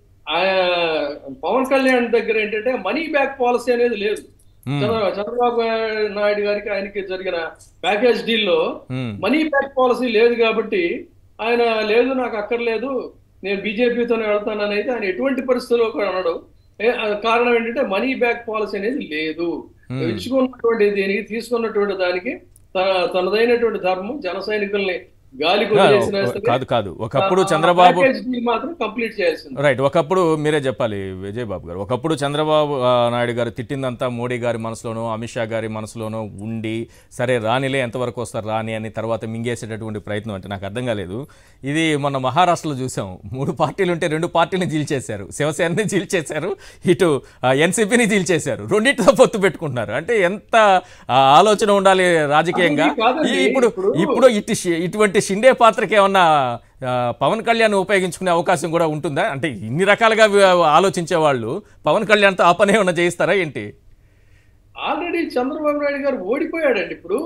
పవన్ కళ్యాణ్ దగ్గర ఏంటంటే మనీ బ్యాక్ పాలసీ అనేది లేదు. చంద్రబాబు నాయుడు గారికి ఆయనకి జరిగిన ప్యాకేజ్ డీల్లో మనీ బ్యాక్ పాలసీ లేదు కాబట్టి ఆయన లేదు నాకు అక్కర్లేదు నేను బీజేపీతోనే వెళ్తానని అయితే ఆయన ఎటువంటి పరిస్థితుల్లో కూడా అనడు. కారణం ఏంటంటే మనీ బ్యాక్ పాలసీ అనేది లేదు. ఇచ్చుకున్నటువంటి దీనికి తీసుకున్నటువంటి దానికి తనదైనటువంటి ధర్మం జన సైనికుల్ని కాదు ఒకప్పుడు చంద్రబాబు రైట్, ఒకప్పుడు మీరే చెప్పాలి విజయబాబు గారు, ఒకప్పుడు చంద్రబాబు నాయుడు గారు తిట్టిందంతా మోడీ గారి మనసులోనో అమిత్ షా గారి మనసులోనో ఉండి సరే రానిలే ఎంతవరకు వస్తారు రాని అని తర్వాత మింగేసేటటువంటి ప్రయత్నం అంటే నాకు అర్థం కాలేదు. ఇది మొన్న మహారాష్ట్రలో చూసాం, 3 పార్టీలు ఉంటే 2 పార్టీలను జీల్చేశారు, శివసేనని జీల్చేశారు, ఇటు ఎన్సీపీని జీల్చేశారు, రెండింటితో పొత్తు పెట్టుకుంటున్నారు. అంటే ఎంత ఆలోచన ఉండాలి రాజకీయంగా. ఇప్పుడు ఇటువంటి షిండే పాత్రకి ఏమన్నా పవన్ కళ్యాణ్ ఉపయోగించుకునే అవకాశం కూడా ఉంటుందా? అంటే ఇన్ని రకాలుగా ఆలోచించే వాళ్ళు పవన్ కళ్యాణ్తో ఆ పని ఏమన్నా చేయిస్తారా ఏంటి? ఆల్రెడీ చంద్రబాబు నాయుడు గారు ఓడిపోయాడండి. ఇప్పుడు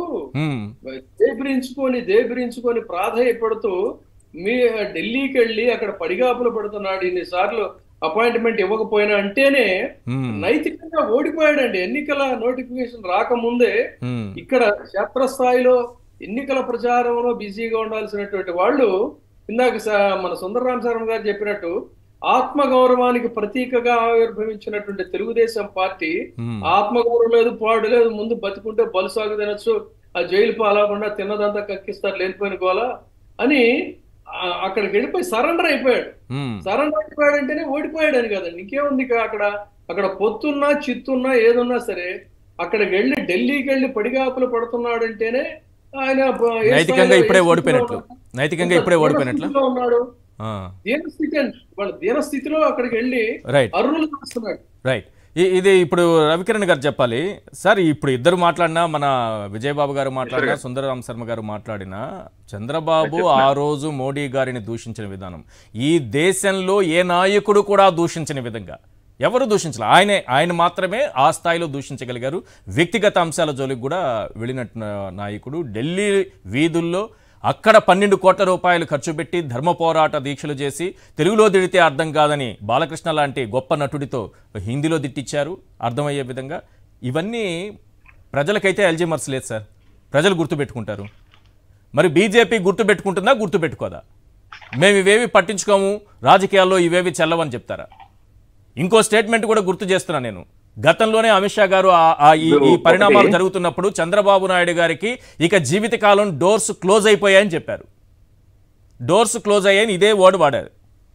దేబరించుకొని ప్రాధాయపడుతూ మీ ఢిల్లీకి వెళ్ళి అక్కడ పడిగాపులు పడుతున్నాడు, ఇన్నిసార్లు అపాయింట్మెంట్ ఇవ్వకపోయినా అంటేనే నైతికంగా ఓడిపోయాడండి. ఎన్నికల నోటిఫికేషన్ రాకముందే ఇక్కడ క్షేత్రస్థాయిలో ఎన్నికల ప్రచారంలో బిజీగా ఉండాల్సినటువంటి వాళ్ళు ఇందాక మన సుందరరామ శర్మ గారు చెప్పినట్టు ఆత్మగౌరవానికి ప్రతీకగా ఆవిర్భవించినటువంటి తెలుగుదేశం పార్టీ ఆత్మగౌరవం లేదు, పాడు లేదు, ముందు బతికుంటే బలుసాగు తినొచ్చు, ఆ జైలు పాలకుండా తిన్నదంతా కక్కిస్తారు లేనిపోయిన గోల అని అక్కడికి వెళ్ళిపోయి సరెండర్ అయిపోయాడు. సరెండర్ అయిపోయాడంటేనే ఓడిపోయాడని కదండి, ఇంకేముంది అక్కడ పొత్తున్నా చిత్తున్నా ఏదున్నా సరే అక్కడికి వెళ్ళి ఢిల్లీకి వెళ్ళి పడిగాపులు పడుతున్నాడంటేనే ఆయన నైతికంగా ఇప్పుడే ఓడిపోయినట్లు ఉన్నాడు. దీనస్థితిలో అక్కడికి వెళ్ళి అరుణులు చేస్తున్నాడు. రైట్, ఇది ఇప్పుడు రవికిరణ్ గారు చెప్పాలి సార్. ఇప్పుడు ఇద్దరు మాట్లాడినా, మన విజయబాబు గారు మాట్లాడినా, సుందరరామ శర్మ గారు మాట్లాడినా, చంద్రబాబు ఆ రోజు మోడీ గారిని దూషించిన విధానం ఈ దేశంలో ఏ నాయకుడు కూడా దూషించిన విధంగా ఎవరు దూషించాలి, ఆయన మాత్రమే ఆ స్థాయిలో దూషించగలిగారు. వ్యక్తిగత అంశాల జోలికి కూడా వెళ్ళినట్టు నాయకుడు. ఢిల్లీ వీధుల్లో అక్కడ 12 కోట్ల రూపాయలు ఖర్చు పెట్టి ధర్మ పోరాట దీక్షలు చేసి తెలుగులో తిడితే అర్థం కాదని బాలకృష్ణ లాంటి గొప్ప నటుడితో హిందీలో తిట్టించారు అర్థమయ్యే విధంగా. ఇవన్నీ ప్రజలకైతే అల్జీమర్స్ లేదు సార్, ప్రజలు గుర్తుపెట్టుకుంటారు. మరి బీజేపీ గుర్తుపెట్టుకుంటుందా, గుర్తుపెట్టుకోదా? మేము ఇవేవి పట్టించుకోము, రాజకీయాల్లో ఇవేవి చెల్లవని చెప్తారా? ఇంకో స్టేట్మెంట్ కూడా గుర్తు చేస్తున్నా నేను. గతంలోనే అమిత్ షా గారు ఈ పరిణామాలు జరుగుతున్నప్పుడు చంద్రబాబు నాయుడు గారికి ఇక జీవితకాలం డోర్స్ క్లోజ్ అయిపోయాయని చెప్పారు. డోర్స్ క్లోజ్ అయ్యాయని ఇదే వర్డ్ వాడారు.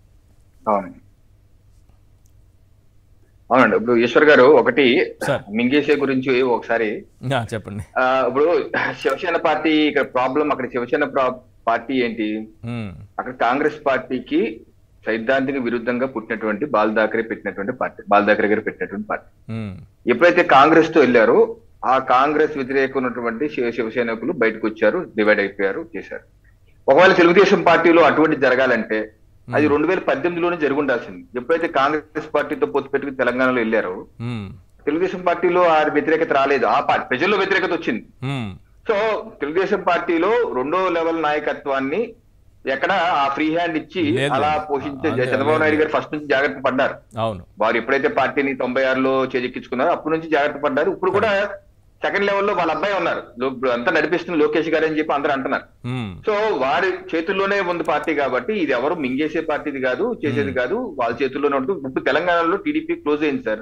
అవునండి. ఇప్పుడు ఈశ్వర్ గారు ఒకటి మింగేసే గురించి ఒకసారి చెప్పండి. ఇప్పుడు శివసేన పార్టీ ఇక్కడ ప్రాబ్లం, అక్కడ శివసేన పార్టీ ఏంటి, అక్కడ కాంగ్రెస్ పార్టీకి సైద్ధాంతిక విరుద్ధంగా పుట్టినటువంటి బాల్ ఠాకరే గారు పెట్టినటువంటి పార్టీ. ఎప్పుడైతే కాంగ్రెస్ తో వెళ్ళారో ఆ కాంగ్రెస్ వ్యతిరేక ఉన్నటువంటి శివసేనకులు బయటకు వచ్చారు, డివైడ్ అయిపోయారు, చేశారు. ఒకవేళ తెలుగుదేశం పార్టీలో అటువంటి జరగాలంటే అది 2018లోనే జరిగి ఉండాల్సింది. ఎప్పుడైతే కాంగ్రెస్ పార్టీతో పొత్తు పెట్టుకుని తెలంగాణలో వెళ్ళారో తెలుగుదేశం పార్టీలో ఆ వ్యతిరేకత రాలేదు, ఆ పార్టీ ప్రజల్లో వ్యతిరేకత వచ్చింది. సో తెలుగుదేశం పార్టీలో 2వ లెవెల్ నాయకత్వాన్ని ఎక్కడ ఆ ఫ్రీ హ్యాండ్ ఇచ్చి అలా పోషించే చంద్రబాబు నాయుడు గారు ఫస్ట్ నుంచి జాగ్రత్త పడ్డారు. వారు ఎప్పుడైతే పార్టీని 96లో చేజెక్కించుకున్నారో అప్పటి నుంచి జాగ్రత్త పడ్డారు. ఇప్పుడు కూడా సెకండ్ లెవెల్లో వాళ్ళ అబ్బాయి ఉన్నారు, అంతా నడిపిస్తున్న లోకేష్ గారు అని చెప్పి అందరూ అంటున్నారు. సో వారి చేతుల్లోనే ఉంది పార్టీ కాబట్టి ఇది ఎవరు మింగేసే పార్టీది కాదు, చేసేది కాదు, వాళ్ళ చేతుల్లోనే ఉంటుంది. ఇప్పుడు తెలంగాణలో టీడీపీ క్లోజ్ అయింది సార్.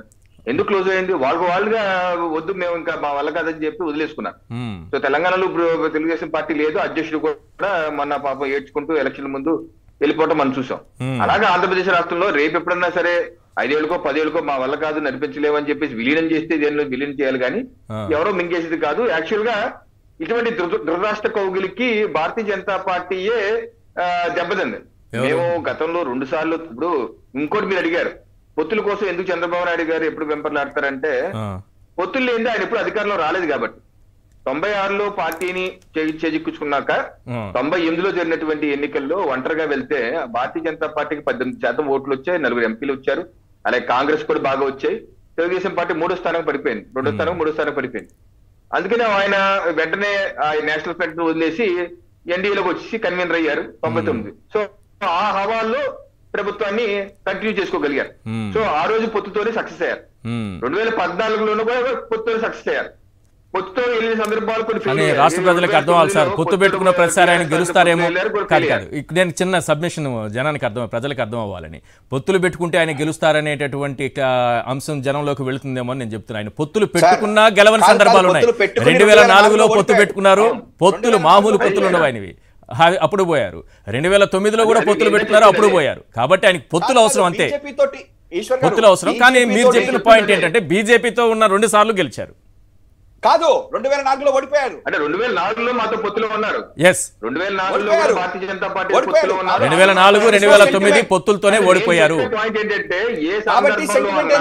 ఎందుకు క్లోజ్ అయింది? వాళ్ళుగా వద్దు మేము ఇంకా మా వల్ల కాదని చెప్పి వదిలేసుకున్నారు. సో తెలంగాణలో ఇప్పుడు తెలుగుదేశం పార్టీ లేదు, అధ్యక్షుడు కూడా మొన్న పాపం ఏడ్చుకుంటూ ఎలక్షన్ ముందు వెళ్ళిపోవటం మనం చూసాం. అలాగే ఆంధ్రప్రదేశ్ రాష్ట్రంలో రేపు ఎప్పుడన్నా సరే 5 ఏళ్ళకో 10 ఏళ్ళకో మా వల్ల కాదు నడిపించలేమని చెప్పేసి విలీనం చేస్తే దేనిలో విలీనం చేయాలి కానీ ఎవరో మింగేసేది కాదు. యాక్చువల్ గా ఇటువంటి ధృతరాష్ట్ర కౌగిలికి భారతీయ జనతా పార్టీయే దెబ్బతింది. మేము గతంలో 2 సార్లు, ఇప్పుడు ఇంకోటి మీరు అడిగారు పొత్తుల కోసం ఎందుకు చంద్రబాబు నాయుడు గారు ఎప్పుడు వెంపర్లాడతారంటే పొత్తులు లేని ఆయన ఎప్పుడు అధికారంలో రాలేదు కాబట్టి. 96లో పార్టీని చేజిక్కుంచుకున్నాక 98లో జరిగినటువంటి ఎన్నికల్లో ఒంటరిగా వెళ్తే భారతీయ జనతా పార్టీకి 18% ఓట్లు వచ్చాయి, 4 ఎంపీలు వచ్చారు. అలాగే కాంగ్రెస్ కూడా బాగా వచ్చాయి. తెలుగుదేశం పార్టీ 3వ స్థానం పడిపోయింది, 2వ స్థానం 3వ స్థానం పడిపోయింది. అందుకనే ఆయన వెంటనే నేషనల్ ఫ్రంట్ ను వదిలేసి ఎన్డీఏలోకి వచ్చి కన్వీనర్ అయ్యారు 99. సో ఆ హవాల్లో ప్రభుత్వాన్ని కంటిన్యూ చేసుకోగలిగారు. సో ఆ రోజు పొత్తుతోనే సక్సెస్ అయ్యారు. 2014లోనూ కూడా పొత్తుతోనే సక్సెస్ అయ్యారు. పొత్తుతో వెళ్ళిన సందర్భాలు కొన్ని రాష్ట్ర ప్రజలకు అర్థం అవ్వాలి సార్. పొత్తు పెట్టుకున్న ప్రతిసారి ఆయన గెలుస్తారేమో కాదు. నేను చిన్న సబ్మిషన్ జనానికి ప్రజలకు అర్థం అవ్వాలని, పొత్తులు పెట్టుకుంటే ఆయన గెలుస్తారనేటటువంటి అంశం జనంలోకి వెళుతుందేమో అని నేను చెప్తున్నాను. ఆయన పొత్తులు పెట్టుకున్నా గెలవని సందర్భాలు ఉన్నాయి. 2004లో పొత్తు పెట్టుకున్నారు, పొత్తులు మామూలు పొత్తులు ఉండవు ఆయనవి, అప్పుడు పోయారు. 2009లో కూడా పొత్తులు పెట్టుకున్నారు, అప్పుడు పోయారు. కాబట్టి ఆయనకి పొత్తులు అవసరం, అంతే పొత్తులు అవసరం. కానీ మీరు చెప్పిన పాయింట్ ఏంటంటే బీజేపీతో ఉన్న 2 సార్లు గెలిచారు కాదు, 2004లో ఓడిపోయారు. అంటే 2004లో మాతో పొత్తులో ఉన్నారు. 2004లో భారతీయ జనతా పార్టీ పొత్తులో ఉన్నారు. 2004, 2009 పొత్తులతోనే ఓడిపోయారు. పాయింట్ ఏంటంటే ఏ సందర్భంలో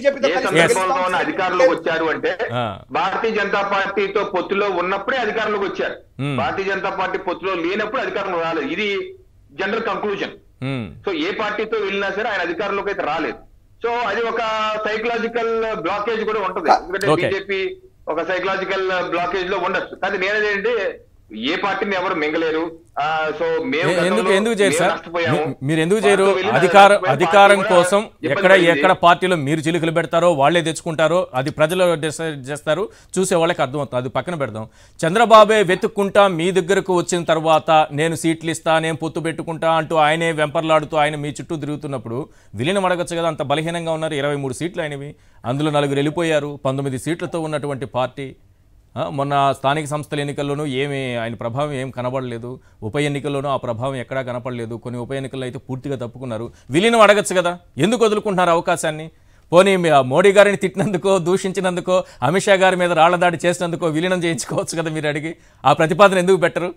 ఉన్న అధికారంలోకి వచ్చారు అంటే భారతీయ జనతా పార్టీతో పొత్తులో ఉన్నప్పుడే అధికారంలోకి వచ్చారు. భారతీయ జనతా పార్టీ పొత్తులో లేనప్పుడు అధికారంలో రాలేదు. ఇది జనరల్ కంక్లూజన్. సో ఏ పార్టీతో వెళ్ళినా సరే ఆయన అధికారంలోకి అయితే రాలేదు. సో అది ఒక సైకలాజికల్ బ్లాకేజ్ కూడా ఉంటది. ఎందుకంటే బీజేపీ ఒక సైకలాజికల్ బ్లాకేజ్ లో ఉండొచ్చు. కానీ నేనేంటి ఏ పార్టీని ఎవరు మింగలేరు. సో మేము ఎందుకు చేయరు సార్? మీరు ఎందుకు చేయరు? అధికారం కోసం ఎక్కడ పార్టీలో మీరు చిలుకలు పెడతారో వాళ్ళే తెచ్చుకుంటారో అది ప్రజలు డిసైడ్ చేస్తారు, చూసే వాళ్ళకి అర్థమవుతుంది. అది పక్కన పెడదాం. చంద్రబాబే వెతుక్కుంటా మీ దగ్గరకు వచ్చిన తర్వాత నేను సీట్లు ఇస్తా, నేను పొత్తు పెట్టుకుంటా అంటూ ఆయనే వెంపర్లాడుతూ ఆయన మీ చుట్టూ తిరుగుతున్నప్పుడు విలీనం అడగచ్చు కదా. అంత బలహీనంగా ఉన్నారు. 23 సీట్లు ఆయనవి, అందులో 4 వెళ్ళిపోయారు. 19 సీట్లతో ఉన్నటువంటి పార్టీ. మొన్న స్థానిక సంస్థల ఎన్నికల్లోనూ ఆయన ప్రభావం ఏం కనబడలేదు. ఉప ఎన్నికల్లోనూ ఆ ప్రభావం ఎక్కడా కనపడలేదు. కొన్ని ఉప ఎన్నికల్లో అయితే పూర్తిగా తప్పుకున్నారు. విలీనం అడగచ్చు కదా, ఎందుకు వదులుకుంటున్నారు అవకాశాన్ని? పోనీ మోడీ గారిని తిట్టినందుకో, దూషించినందుకో, అమిత్ షా గారి మీద రాళ్లదాడి చేసినందుకో విలీనం చేయించుకోవచ్చు కదా మీరు అడిగి. ఆ ప్రతిపాదన ఎందుకు పెట్టరు?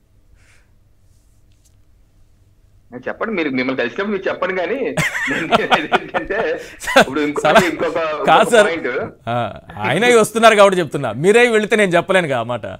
చెప్పండి, మీరు మిమ్మల్ని కలిసినప్పుడు మీరు చెప్పండి. కానీ కాదు సార్, ఆయన వస్తున్నారు కాబట్టి చెప్తున్నా. మీరే వెళితే నేను చెప్పలేను ఆ మాట.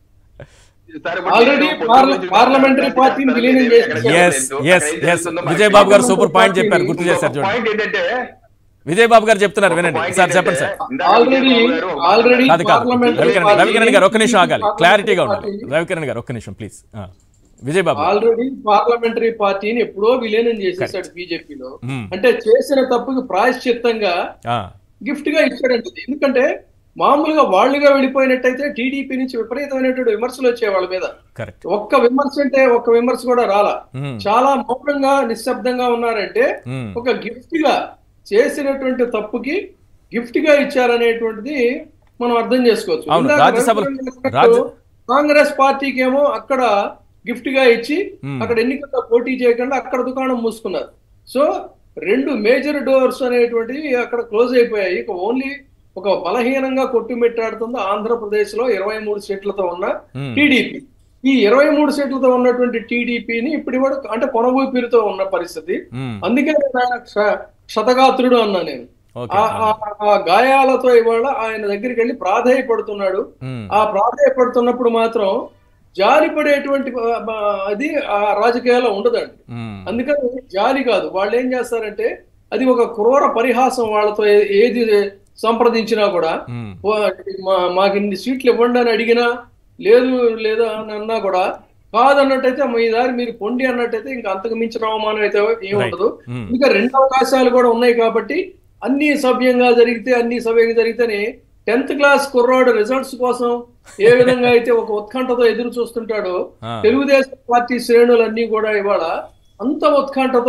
విజయ్ బాబు గారు సూపర్ పాయింట్ చెప్పారు, గుర్తు చేశారు చూడండి. విజయ్ బాబు గారు చెప్తున్నారు, వినండి సార్. చెప్పండి సార్. కాదు కాదు, రవికిరణ్ గారు ఒక్క నిమిషం ఆగాలి, క్లారిటీగా ఉండాలి. రవికిరణ్ గారు ఒక్క నిమిషం ప్లీజ్. విజయబాబు ఆల్రెడీ పార్లమెంటరీ పార్టీని ఎప్పుడో విలీనం చేసేసాడు బీజేపీలో. అంటే చేసిన తప్పుకి ప్రాయశ్చిత్తంగా గిఫ్ట్ గా ఇచ్చాడంట. ఎందుకంటే మామూలుగా వాళ్ళుగా వెళ్ళిపోయినట్టయితే టీడీపీ నుంచి విపరీతమైనటువంటి విమర్శలు వచ్చాయి వాళ్ళ మీద. ఒక్క విమర్శ అంటే ఒక్క విమర్శ కూడా రాలా. చాలా మౌనంగా నిశ్శబ్దంగా ఉన్నారంటే ఒక గిఫ్ట్ గా చేసినటువంటి తప్పుకి గిఫ్ట్ గా ఇచ్చారనేటువంటిది మనం అర్థం చేసుకోవచ్చు. కాంగ్రెస్ పార్టీకి ఏమో అక్కడ గిఫ్ట్ గా ఇచ్చి అక్కడ ఎన్నికల్లో పోటీ చేయకుండా అక్కడ దుకాణం మూసుకున్నారు. సో 2 మేజర్ డోర్స్ అనేటువంటివి అక్కడ క్లోజ్ అయిపోయాయి. ఇక ఓన్లీ ఒక బలహీనంగా కొట్టుమిట్టాడుతుంది ఆంధ్రప్రదేశ్ లో 23 సీట్లతో ఉన్న టీడీపీ. ఈ 23 సీట్లతో ఉన్నటువంటి టీడీపీని ఇప్పుడు కూడా అంటే కొనవూపిరితో ఉన్న పరిస్థితి. అందుకే క్షతగాత్రుడు అన్నా నేను. ఆ గాయాలతో ఇవాళ ఆయన దగ్గరికి వెళ్ళి ప్రాధేయపడుతున్నాడు. ఆ ప్రాధేయపడుతున్నప్పుడు మాత్రం జాలిపడేటువంటి అది ఆ రాజకీయాల్లో ఉండదండి. అందుకని జాలి కాదు, వాళ్ళు ఏం చేస్తారంటే అది ఒక క్రూర పరిహాసం. వాళ్ళతో ఏది సంప్రదించినా కూడా మాకు ఇన్ని సీట్లు ఇవ్వండి అని అడిగినా లేదు లేదా అని అన్నా కూడా కాదన్నట్టయితే మీ దారి మీరు పొండి అన్నట్టయితే ఇంకా అంతకు మించిన అవమానం అయితే ఏముండదు. ఇంకా 2 అవకాశాలు కూడా ఉన్నాయి కాబట్టి అన్ని సవ్యంగా జరిగితేనే 10th క్లాస్ కుర్రాడు రిజల్ట్స్ కోసం ఏ విధంగా అయితే ఒక ఉత్కంఠతో ఎదురు చూస్తుంటాడో తెలుగుదేశం పార్టీ శ్రేణులన్నీ కూడా ఇవాళ అంత ఉత్కంఠతో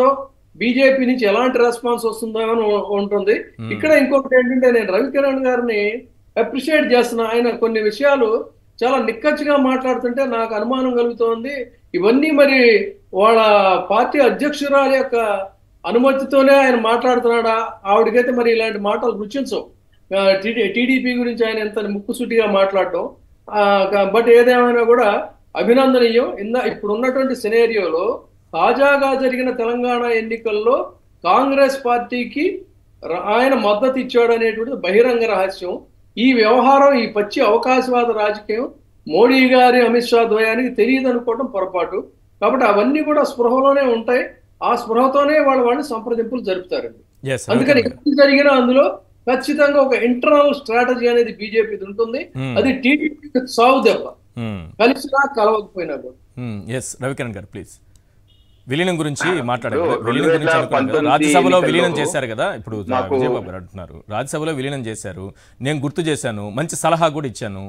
బీజేపీ నుంచి ఎలాంటి రెస్పాన్స్ వస్తుందో అని ఉంటుంది. ఇక్కడ ఇంకొకటి ఏంటంటే, నేను రవికిరణ్ గారిని అప్రిషియేట్ చేస్తున్నా. ఆయన కొన్ని విషయాలు చాలా నిక్కచ్చిగా మాట్లాడుతుంటే నాకు అనుమానం కలుగుతోంది. ఇవన్నీ మరి వాళ్ళ పార్టీ అధ్యక్షురాలు యొక్క అనుమతితోనే ఆయన మాట్లాడుతున్నాడా? ఆవిడకైతే మరి ఇలాంటి మాటలు రుచించవు. టీడీపీ గురించి ఆయన ఎంత ముక్కుసూటిగా మాట్లాడటం. బట్ ఏదేమైనా కూడా అభినందనీయం. ఇప్పుడు ఉన్నటువంటి సినేరియోలో తాజాగా జరిగిన తెలంగాణ ఎన్నికల్లో కాంగ్రెస్ పార్టీకి ఆయన మద్దతు ఇచ్చాడు అనేటువంటిది బహిరంగ రహస్యం. ఈ వ్యవహారం, ఈ పచ్చి అవకాశవాద రాజకీయం మోడీ గారి, అమిత్ షా ద్వయానికి తెలియదు అనుకోవడం పొరపాటు. కాబట్టి అవన్నీ కూడా స్పృహలోనే ఉంటాయి. ఆ స్పృహతోనే వాళ్ళు సంప్రదింపులు జరుపుతారండి. అందుకని ఎప్పుడు జరిగినా అందులో ఖచ్చితంగా ఒక ఇంటర్నల్ స్ట్రాటజీ అనేది బీజేపీ ఉంటుంది. అది టీడీపీకి సాగు దెబ్బ, కలిసినా కలవకపోయినా కూడా. రవికిరణ్ గారు ప్లీజ్ విలీనం గురించి మాట్లాడారు. విలీనం గురించి అనుకున్నారు. రాజ్యసభలో విలీనం చేశారు కదా, ఇప్పుడు విజయబాబు గారు అంటున్నారు రాజ్యసభలో విలీనం చేశారు. నేను గుర్తు చేశాను, మంచి సలహా కూడా ఇచ్చాను,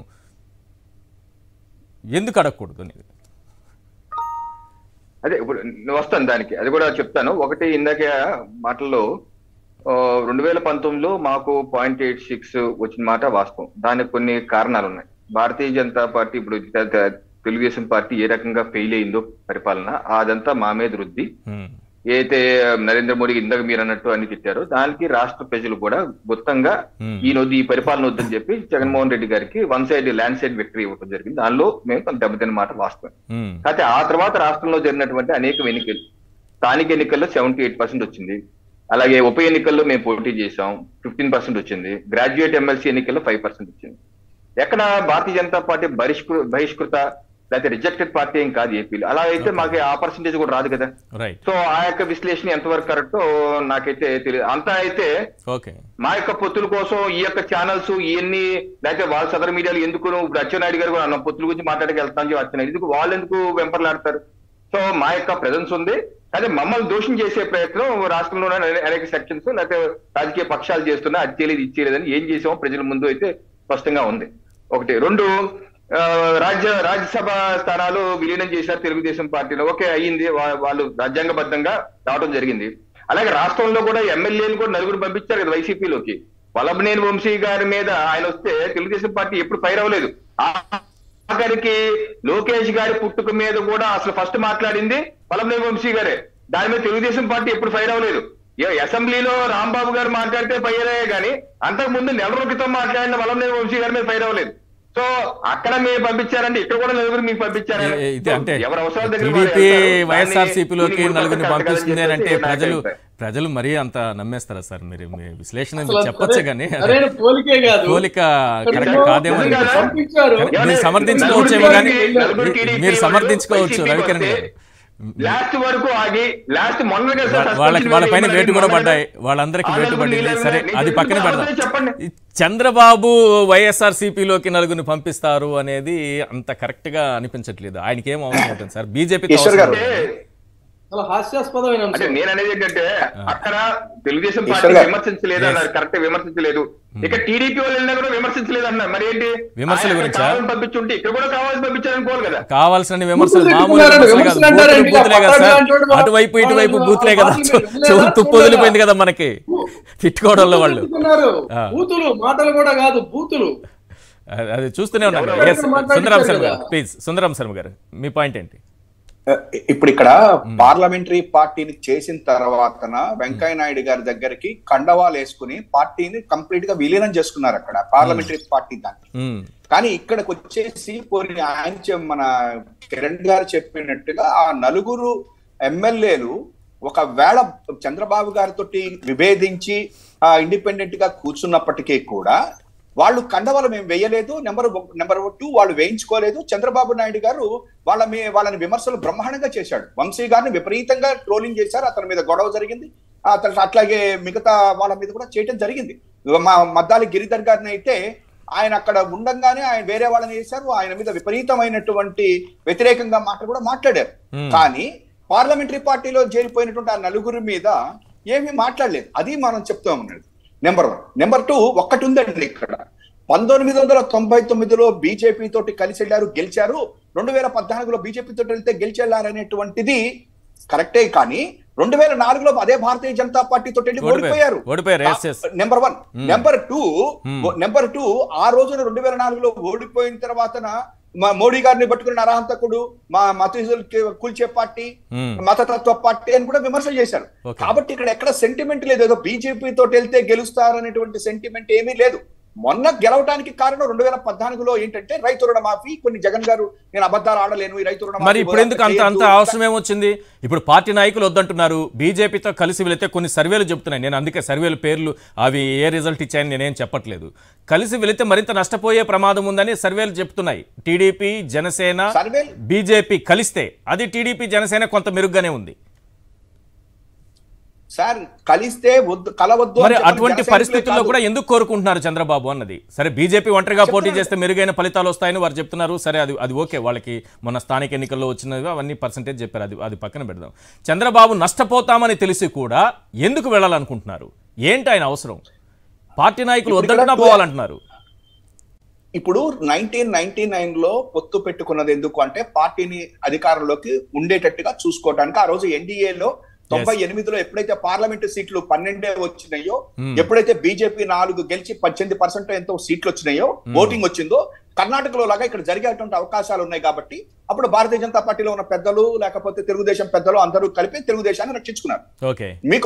ఎందుకు అడగకూడదు అనేది. అదే ఇప్పుడు వస్తాను దానికి, అది కూడా చెప్తాను. ఒకటి ఇందాక మాటల్లో 2019లో మాకు 0.86 వచ్చిన మాట వాస్తవం. దానికి కొన్ని కారణాలు ఉన్నాయి. భారతీయ జనతా పార్టీ, ఇప్పుడు తెలుగుదేశం పార్టీ ఏ రకంగా ఫెయిల్ అయిందో పరిపాలన, అదంతా మా మీద రుద్ది ఏదైతే నరేంద్ర మోడీ ఇందాక మీరు అన్నట్టు అని తిట్టారో దానికి రాష్ట్ర ప్రజలు కూడా మొత్తంగా ఈ పరిపాలన వద్దని చెప్పి జగన్మోహన్ రెడ్డి గారికి one side land side victory ఇవ్వడం జరిగింది. దానిలో మేము కొంత దెబ్బతిన్న మాట వాస్తవం. అయితే ఆ తర్వాత రాష్ట్రంలో జరిగినటువంటి అనేక ఎన్నికలు, స్థానిక ఎన్నికల్లో 78% వచ్చింది. అలాగే ఉప ఎన్నికల్లో మేము పోటీ చేసాం, 15% వచ్చింది. గ్రాడ్యుయేట్ ఎమ్మెల్సీ ఎన్నికల్లో 5% వచ్చింది. ఎక్కడ భారతీయ జనతా పార్టీ బహిష్కృత లేకపోతే రిజెక్టెడ్ పార్టీ ఏం కాదు ఏపీలో. అలా అయితే మాకు ఆ పర్సెంటేజ్ కూడా రాదు కదా. సో ఆ యొక్క విశ్లేషణ ఎంతవరకు కరెక్టో నాకైతే తెలియదు. అంతా అయితే మా యొక్క పొత్తుల కోసం ఈ యొక్క ఛానల్స్ ఇవన్నీ, లేకపోతే వాళ్ళ సదర్ మీడియాలు ఎందుకు, ఇప్పుడు అచ్చెన్నాయుడు గారు కూడా అన్న పొత్తుల గురించి మాట్లాడక వెళ్తాను అచ్చెన్నాయుడు, ఎందుకు వాళ్ళు ఎందుకు వెంపర్లాడతారు? సో మా యొక్క ప్రెజెన్స్ ఉంది. అదే మమ్మల్ని దోషం చేసే ప్రయత్నం రాష్ట్రంలో అనేక సెక్షన్స్ లేకపోతే రాజకీయ పక్షాలు చేస్తున్నా, అది చేయలేదు ఇది చేయలేదని ఏం చేసామో ప్రజల ముందు అయితే స్పష్టంగా ఉంది. ఒకటి. రెండు, రాజ్యసభ స్థానాలు విలీనం చేశారు తెలుగుదేశం పార్టీలో, ఓకే అయ్యింది, వాళ్ళు రాజ్యాంగబద్ధంగా రావడం జరిగింది. అలాగే రాష్ట్రంలో కూడా ఎమ్మెల్యేలు కూడా 4 పంపించారు కదా వైసీపీలోకి. వల్లభనేని వంశీ గారి మీద ఆయన వస్తే తెలుగుదేశం పార్టీ ఎప్పుడు ఫైర్ అవ్వలేదు. ఆఖరికి లోకేష్ గారి పుట్టుక మీద కూడా అసలు ఫస్ట్ మాట్లాడింది వల్లభనేని వంశీ గారే. దాని మీద తెలుగుదేశం పార్టీ ఎప్పుడు ఫైర్ అవ్వలేదు. అసెంబ్లీలో రాంబాబు గారు మాట్లాడితే ఫైర్ అయ్యే కానీ అంతకు ముందు నెల రోజుల క్రితం మాట్లాడిన వల్లభనేని వంశీ గారి మీద ఫైర్ అవ్వలేదు. సో అక్కడ మీరు పంపించారండి, ఇక్కడ కూడా 4 మీకు పంపించారండి. ఎవరి అవసరాల దగ్గర వైఎస్ఆర్సీపీలోకి 4 పంపిస్తుంది అని అంటే ప్రజలు మరీ అంత నమ్మేస్తారా సార్? మీరు విశ్లేషణ చెప్పొచ్చు కానీ పోలిక కరెక్ట్ కాదేమో. మీరు సమర్థించుకోవచ్చేమో కానీ మీరు సమర్థించుకోవచ్చు రవికిరణ్ గారు. లాస్ట్ వరకు ఆగి లాస్ట్ వాళ్ళ పైన వేటు కూడా పడ్డాయి, వాళ్ళందరికీ వేటు పడింది. సరే అది పక్కన పెడదాం. చంద్రబాబు వైఎస్ఆర్సీపీలోకి 4 పంపిస్తారు అనేది అంత కరెక్ట్ గా అనిపించట్లేదు. ఆయనకి ఏం అవసరం ఉంటుంది సార్? బీజేపీ హాస్యాస్పదమైన అంటే నేను అనేది ఏంటంటే అక్కడ తెలుగుదేశం పార్టీ విమర్శించలేదు అన్నారు, కరెక్ట్ విమర్శించలేదు. ఇక టీడీపీ వాళ్ళు కూడా విమర్శించలేదు అన్నారు. మరి ఏంటి విమర్శల గురించి పంపించుంటే ఇక్కడ కూడా కావాల్సి పంపించారనుకోవాలి కదా. కావాల్సిన విమర్శలు మామూలు బూతులే కదా సార్, అటువైపు ఇటువైపు బూతులే కదా. తుప్పు వదిలిపోయింది కదా మనకి తిట్టుకోవడంలో వాళ్ళు. బూతులు మాటలు కూడా కాదు, బూతులు. అది చూస్తూనే ఉన్నాను. సుందరం శర్మ గారు ప్లీజ్. సుందరం శర్మ గారు మీ పాయింట్ ఏంటి? ఇప్పుడు ఇక్కడ పార్లమెంటరీ పార్టీని చేసిన తర్వాతన వెంకయ్య నాయుడు గారి దగ్గరికి కండవాలు వేసుకుని పార్టీని కంప్లీట్ గా విలీనం చేసుకున్నారు అక్కడ పార్లమెంటరీ పార్టీ దాన్ని. కానీ ఇక్కడికి వచ్చేసి ఆయన మన కిరణ్ గారు చెప్పినట్టుగా ఆ 4 ఎమ్మెల్యేలు ఒకవేళ చంద్రబాబు గారితో విభేదించి ఇండిపెండెంట్ గా కూర్చున్నప్పటికీ కూడా వాళ్ళు కండవాలు మేము వేయలేదు. నెంబర్ 2 వాళ్ళు వేయించుకోలేదు. చంద్రబాబు నాయుడు గారు వాళ్ళని విమర్శలు బ్రహ్మాండంగా చేశాడు. వంశీ గారిని విపరీతంగా ట్రోలింగ్ చేశారు, అతని మీద గొడవ జరిగింది. అట్లాగే మిగతా వాళ్ళ మీద కూడా చేయటం జరిగింది. మా మద్దాలి గిరిధర్ గారిని అయితే ఆయన అక్కడ ఉండంగానే ఆయన వేరే వాళ్ళని చేశారు, ఆయన మీద విపరీతమైనటువంటి వ్యతిరేకంగా కూడా మాట్లాడారు. కానీ పార్లమెంటరీ పార్టీలో చేరిపోయినటువంటి ఆ 4 మీద ఏమీ మాట్లాడలేదు. అది మనం చెప్తా ఉన్నది. నెంబర్ 1. నెంబర్ 2 ఒక్కటి ఉందండి ఇక్కడ. 1999లో బీజేపీ తోటి కలిసి వెళ్ళారు, గెలిచారు. 2014లో బీజేపీ తోటి వెళ్తే గెలిచెళ్ళారనేటువంటిది కరెక్టే. కానీ 2004లో అదే భారతీయ జనతా పార్టీతో ఓడిపోయారు. నెంబర్ 1. నెంబర్ టూ ఆ రోజున 2004లో ఓడిపోయిన తర్వాత మోడీ గారిని పట్టుకుని నరహంతకుడు, మా మత కూల్చే పార్టీ, మతతత్వ పార్టీ అని కూడా విమర్శలు చేశారు. కాబట్టి ఇక్కడ ఎక్కడ సెంటిమెంట్ లేదు, ఏదో బీజేపీ తోటి వెళ్తే గెలుస్తారనేటువంటి సెంటిమెంట్ ఏమీ లేదు. మొన్న గెలవడానికి కారణం 2014లో ఏంటంటే రైతు రుణమాఫీ. కొన్ని జగన్ గారు నేను అబద్ధాలు ఆడలేను, ఈ రైతు రుణమాఫీ. మరి ఇప్పుడు ఎందుకు అంత అవసరం ఏమొచ్చింది? ఇప్పుడు పార్టీ నాయకులు వద్దంటున్నారు, బీజేపీతో కలిసి వెళితే కొన్ని సర్వేలు చెప్తున్నాయి. నేను అందుకే సర్వేలు పేర్లు అవి ఏ రిజల్ట్ ఇచ్చాయని నేనేం చెప్పట్లేదు. కలిసి వెళితే మరింత నష్టపోయే ప్రమాదం ఉందని సర్వేలు చెప్తున్నాయి. టీడీపీ జనసేన బీజేపీ కలిస్తే అది టీడీపీ జనసేన కొంత మెరుగ్గానే ఉంది సార్. కలిస్తే కలవద్దు. మరి అటువంటి పరిస్థితుల్లో కూడా ఎందుకు కోరుకుంటున్నారు చంద్రబాబు అన్నది? సరే, బీజేపీ ఒంటరిగా పోటీ చేస్తే మెరుగైన ఫలితాలు వస్తాయని వారు చెప్తున్నారు. సరే, అది ఓకే, వాళ్ళకి మొన్న స్థానిక ఎన్నికల్లో వచ్చినవి అవన్నీ పర్సెంటేజ్ చెప్పారు, అది పక్కన పెడదాం. చంద్రబాబు నష్టపోతామని తెలిసి కూడా ఎందుకు వెళ్ళాలనుకుంటున్నారు? ఏంటి ఆయన అవసరం? పార్టీ నాయకులు వద్దంటున్నా పోవాలంటున్నారు. ఇప్పుడు 1999లో పొత్తు పెట్టుకున్నది ఎందుకు అంటే పార్టీని అధికారంలోకి ఉండేటట్టుగా చూసుకోవడానికి. ఆ రోజు ఎన్డీఏలో 98లో ఎప్పుడైతే పార్లమెంటు సీట్లు 12 వచ్చినాయో, ఎప్పుడైతే బీజేపీ 4 గెలిచి 18% ఎంతో సీట్లు వచ్చినాయో, ఓటింగ్ వచ్చిందో, కర్ణాటకలో లాగా ఇక్కడ జరిగేటువంటి అవకాశాలు ఉన్నాయి. కాబట్టి అప్పుడు భారతీయ జనతా పార్టీలో ఉన్న పెద్దలు లేకపోతే తెలుగుదేశం పెద్దలు అందరూ కలిపి తెలుగుదేశాన్ని రక్షించుకున్నారు. మీకు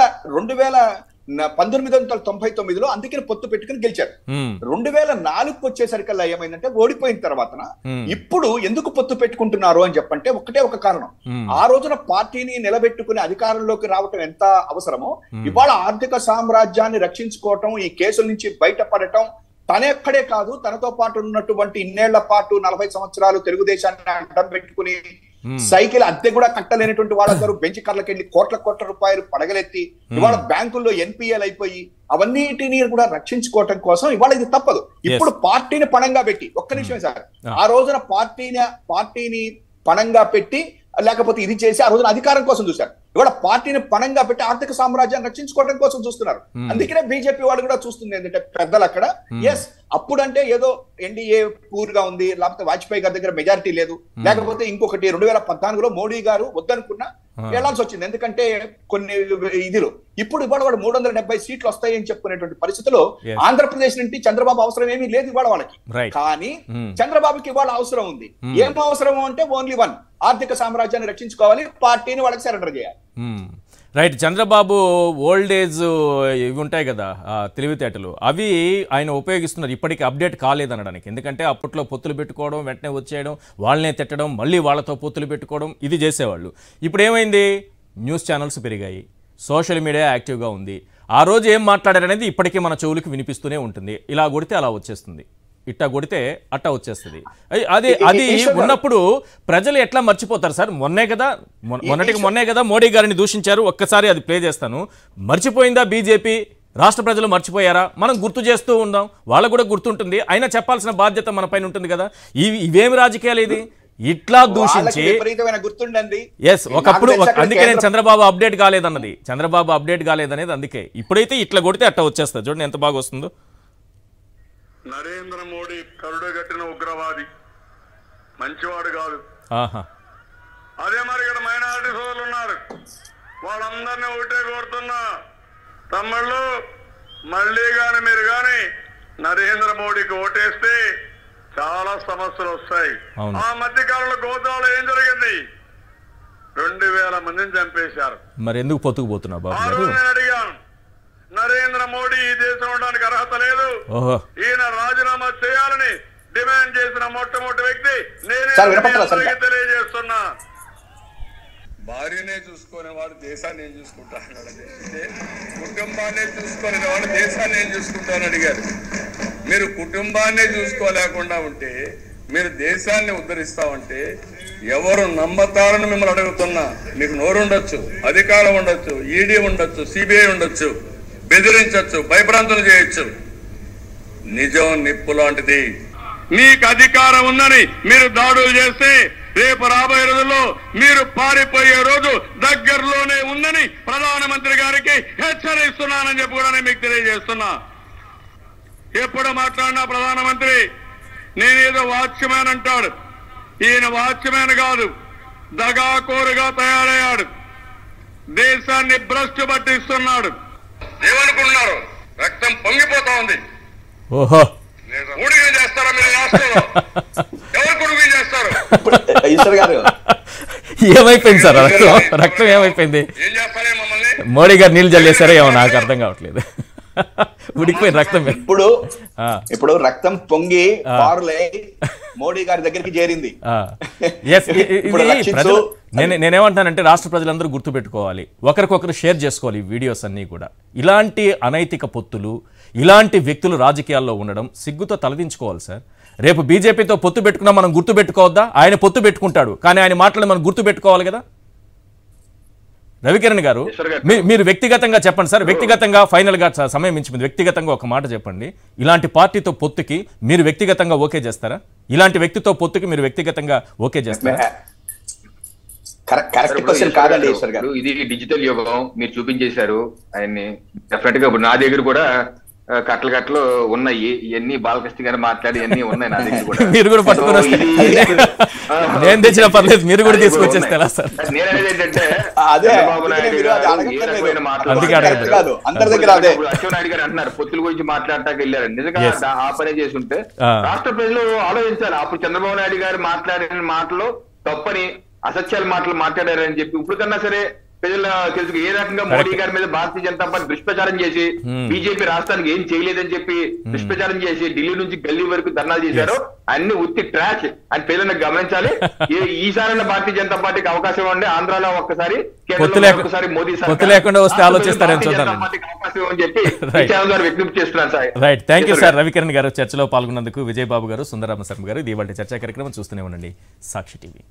1999లో అందుకని పొత్తు పెట్టుకుని గెలిచారు. 2004కు వచ్చేసరికల్లా ఏమైందంటే ఓడిపోయిన తర్వాత ఇప్పుడు ఎందుకు పొత్తు పెట్టుకుంటున్నారు అని చెప్పంటే ఒకటే ఒక కారణం. ఆ రోజున పార్టీని నిలబెట్టుకుని అధికారంలోకి రావటం ఎంత అవసరమో ఇవాళ ఆర్థిక సామ్రాజ్యాన్ని రక్షించుకోవటం, ఈ కేసుల నుంచి బయటపడటం, తనెక్కడే కాదు తనతో పాటు ఉన్నటువంటి ఇన్నేళ్ల పాటు 40 సంవత్సరాలు తెలుగుదేశాన్ని అడ్డం పెట్టుకుని సైకిల్ అద్దె కూడా కట్టలేనటువంటి వాళ్ళందరూ బెంచ్ కార్లకు వెళ్ళి కోట్ల రూపాయలు పడగలెత్తి ఇవాళ బ్యాంకుల్లో ఎన్పిఎల్ అయిపోయి అవన్నిటిని కూడా రక్షించుకోవటం కోసం ఇవాళ ఇది తప్పదు. ఇప్పుడు పార్టీని పణంగా పెట్టి, ఒక్క నిమిషమే సార్, ఆ రోజున పార్టీని పణంగా పెట్టి లేకపోతే ఇది చేసి ఆ రోజున అధికారం కోసం చూశారు. ఇవాళ పార్టీని పణంగా పెట్టి ఆర్థిక సామ్రాజ్యాన్ని రక్షించుకోవడం కోసం చూస్తున్నారు. అందుకనే బీజేపీ వాళ్ళు కూడా చూస్తుంది ఏంటంటే పెద్దలు అక్కడ ఎస్ అప్పుడంటే ఏదో ఎన్డీఏ పూర్ గా ఉంది, లేకపోతే వాజ్పేయి గారి దగ్గర మెజారిటీ లేదు, లేకపోతే ఇంకొకటి 2014లో మోడీ గారు వద్దనుకున్నా వెళ్లాల్సి వచ్చింది. ఎందుకంటే కొన్ని ఇదిలో ఇప్పుడు ఇవాళ వాడు 370 సీట్లు వస్తాయని చెప్పుకునేటువంటి పరిస్థితిలో ఆంధ్రప్రదేశ్ నుండి చంద్రబాబు అవసరం ఏమీ లేదు ఇవాళ వాళ్ళకి. కానీ చంద్రబాబుకి ఇవాళ అవసరం ఉంది. ఏం అవసరం అంటే ఓన్లీ వన్, ఆర్థిక సామ్రాజ్యాన్ని రక్షించుకోవాలి, పార్టీని వాళ్ళకి సరెండర్ చేయాలి. రైట్. చంద్రబాబు ఓల్డ్ ఏజ్ ఇవి ఉంటాయి కదా తెలివితేటలు, అవి ఆయన ఉపయోగిస్తున్నారు. ఇప్పటికీ అప్డేట్ కాలేదనడానికి. ఎందుకంటే అప్పట్లో పొత్తులు పెట్టుకోవడం, వెంటనే వచ్చేయడం, వాళ్ళనే తిట్టడం, మళ్ళీ వాళ్ళతో పొత్తులు పెట్టుకోవడం, ఇది చేసేవాళ్ళు. ఇప్పుడు ఏమైంది? న్యూస్ ఛానల్స్ పెరిగాయి, సోషల్ మీడియా యాక్టివ్గా ఉంది. ఆ రోజు ఏం మాట్లాడారనేది ఇప్పటికీ మన చెవులకు వినిపిస్తూనే ఉంటుంది. ఇలా కొడితే అలా వచ్చేస్తుంది, ఇట్టా కొడితే అట్టా వచ్చేస్తుంది. అది ఉన్నప్పుడు ప్రజలు ఎట్లా మర్చిపోతారు సార్? మొన్నే కదా మోడీ గారిని దూషించారు. ఒక్కసారి అది ప్లే చేస్తాను. మర్చిపోయిందా బీజేపీ? రాష్ట్ర ప్రజలు మర్చిపోయారా? మనం గుర్తు చేస్తూ ఉందాం, వాళ్ళకు కూడా గుర్తుంటుంది. అయినా చెప్పాల్సిన బాధ్యత మన పైన ఉంటుంది కదా. ఇవేమి రాజకీయాలు? ఇది ఇట్లా దూషించి ఒకప్పుడు, అందుకే నేను చంద్రబాబు అప్డేట్ కాలేదన్నది, చంద్రబాబు అప్డేట్ కాలేదనేది అందుకే. ఇప్పుడైతే ఇట్లా కొడితే అట్టా వచ్చేస్తుంది. చూడండి ఎంత బాగా వస్తుందో. నరేంద్ర మోడీ కరుడుగట్టిన ఉగ్రవాది, మంచివాడు కాదు. అదే మరి ఇక్కడ మైనారిటీ సోదరులు ఉన్నారు, వాళ్ళందరినీ ఒకటే కోరుతున్నా, తమ్ముళ్ళు మళ్ళీ గాని మీరు గాని నరేంద్ర మోడీకి ఓటేస్తే చాలా సమస్యలు వస్తాయి. ఆ మధ్య కాలంలో గోదావరిలో ఏం జరిగింది? 2000 మందిని చంపేశారు. మరి ఎందుకు పొత్తుకుపోతున్నా బాబు? ఆ రోజు నేను అడిగాను, నరేంద్ర మోడీ ఈ దేశం ఉండడానికి అర్హత లేదు, ఈయన రాజీనామా చేయాలని డిమాండ్ చేసిన మొట్టమొదటి వ్యక్తి నేనే తెలియజేస్తున్నా. భార్యనే చూసుకునే వాడు దేశాన్ని ఏం చూసుకుంటాను, కుటుంబాన్ని చూసుకునే వాడు దేశాన్ని ఏం చూసుకుంటాను అడిగారు. మీరు కుటుంబాన్నే చూసుకోలేకుండా ఉంటే మీరు దేశాన్ని ఉద్ధరిస్తామంటే ఎవరు నమ్మతారని మిమ్మల్ని అడుగుతున్నా. మీకు నోరు ఉండొచ్చు, అధికారం ఉండొచ్చు, ఈడీ ఉండొచ్చు, సిబిఐ ఉండొచ్చు, బెదిరించవచ్చు, భయభ్రాంతులు చేయొచ్చు. నిజం నిప్పు లాంటిది. మీకు అధికారం ఉందని మీరు దాడులు చేస్తే రేపు రాబోయే రోజుల్లో మీరు పారిపోయే రోజు దగ్గరలోనే ఉందని ప్రధానమంత్రి గారికి హెచ్చరిస్తున్నానని చెప్పి కూడా మీకు తెలియజేస్తున్నా. ఎప్పుడు మాట్లాడినా ప్రధానమంత్రి నేనేదో వాచ్మ్యాన్ అంటాడు. ఈయన వాచ్మ్యాన్ కాదు, దగాకోరుగా తయారయ్యాడు. దేశాన్ని భ్రష్టు పట్టిస్తున్నాడు. ఏమనుకుంటున్నారు? రక్తం పొంగిపోతా ఉంది. ఓహో, ఊడిగం చేస్తారా మీరు రాష్ట్రంలో? ఎవరు కొడుకు చేస్తారు? ఈశ్వర్ గారు ఏమైపోయింది సార్ రక్తం ఏమైపోయింది? ఏం చేస్తారే మమ్మల్ని? మోడీ గారు నీళ్ళు జల్లేశారో ఏమో నాకు అర్థం కావట్లేదు. ఉడికిపోయిన రక్తం ఇప్పుడు రక్తం పొంగి పారులై మోడీ గారి దగ్గరికి చేరింది. నేనేమంటానంటే రాష్ట్ర ప్రజలందరూ గుర్తుపెట్టుకోవాలి, ఒకరికొకరు షేర్ చేసుకోవాలి ఈ వీడియోస్ అన్నీ కూడా. ఇలాంటి అనైతిక పొత్తులు, ఇలాంటి వ్యక్తులు రాజకీయాల్లో ఉండడం సిగ్గుతో తలదించుకోవాలి సార్. రేపు బీజేపీతో పొత్తు పెట్టుకున్నా మనం గుర్తు పెట్టుకోవద్దా? ఆయన పొత్తు పెట్టుకుంటాడు, కానీ ఆయన మాటలు మనం గుర్తు పెట్టుకోవాలి కదా. రవికిరణ్ గారు, మీరు వ్యక్తిగతంగా చెప్పండి సార్. వ్యక్తిగతంగా ఫైనల్ గా సమయం మించిపోయింది. వ్యక్తిగతంగా ఒక మాట చెప్పండి. ఇలాంటి పార్టీతో పొత్తుకి మీరు వ్యక్తిగతంగా ఓకే చేస్తారా? ఇలాంటి వ్యక్తితో పొత్తుకి మీరు వ్యక్తిగతంగా ఓకే చేస్తారా? ఇది డిజిటల్ యుగం, మీరు చూపించేశారు ఆయన్ని. డెఫినెట్ గా ఇప్పుడు నా దగ్గర కూడా కట్టలు ఉన్నాయి, ఇవన్నీ బాలకృష్ణ గారు మాట్లాడి ఇవన్నీ ఉన్నాయి నా దగ్గర కూడా. మీరు కూడా పట్టుకుని వస్తే నేను తెచ్చినా పర్లేదు, మీరు కూడా తీసుకొచ్చేస్తారా సార్? నేననేది ఏంటంటే అచ్చెన్నాయుడు గారు అంటున్నారు పొత్తుల గురించి మాట్లాడటానికి వెళ్ళారు. నిజంగా ఆ పనే చేసుంటే రాష్ట్ర ప్రజలు ఆలోచించాలి. అప్పుడు చంద్రబాబు నాయుడు గారు మాట్లాడిన మాటలు తప్పని, అసత్యాల మాటలు మాట్లాడారని చెప్పి ఇప్పుడు కన్నా సరే ప్రజలు తెలుసు ఏ రకంగా మోడీ గారి మీద భారతీయ జనతా పార్టీ దుష్ప్రచారం చేసి బీజేపీ రాష్ట్రానికి ఏం చేయలేదని చెప్పి దుష్ప్రచారం చేసి ఢిల్లీ నుంచి గల్లీ వరకు ధర్నాలు చేశారు. అన్ని ఉత్తి ట్రాష్ అని ప్రజలను గమనించాలి. ఈసారి భారతీయ జనతా పార్టీకి అవకాశం ఇవ్వండి. ఆంధ్రాలో ఒక్కసారి, కేంద్రంలో మోదీ లేకుండా వస్తే ఆలోచిస్తారని చూద్దాం అవకాశం అని చెప్పి ఛానల్ ద్వారా విజ్ఞప్తి చేస్తున్నాను sir. Right, thank you sir. Ravikiran గారు చర్చలో పాల్గొన్నందుకు, విజయబాబు గారు, సుందరరామ శర్మ గారు. ఇది ఇవాళ చర్చా కార్యక్రమం చూస్తూనే ఉండండి సాక్షి టీవీ.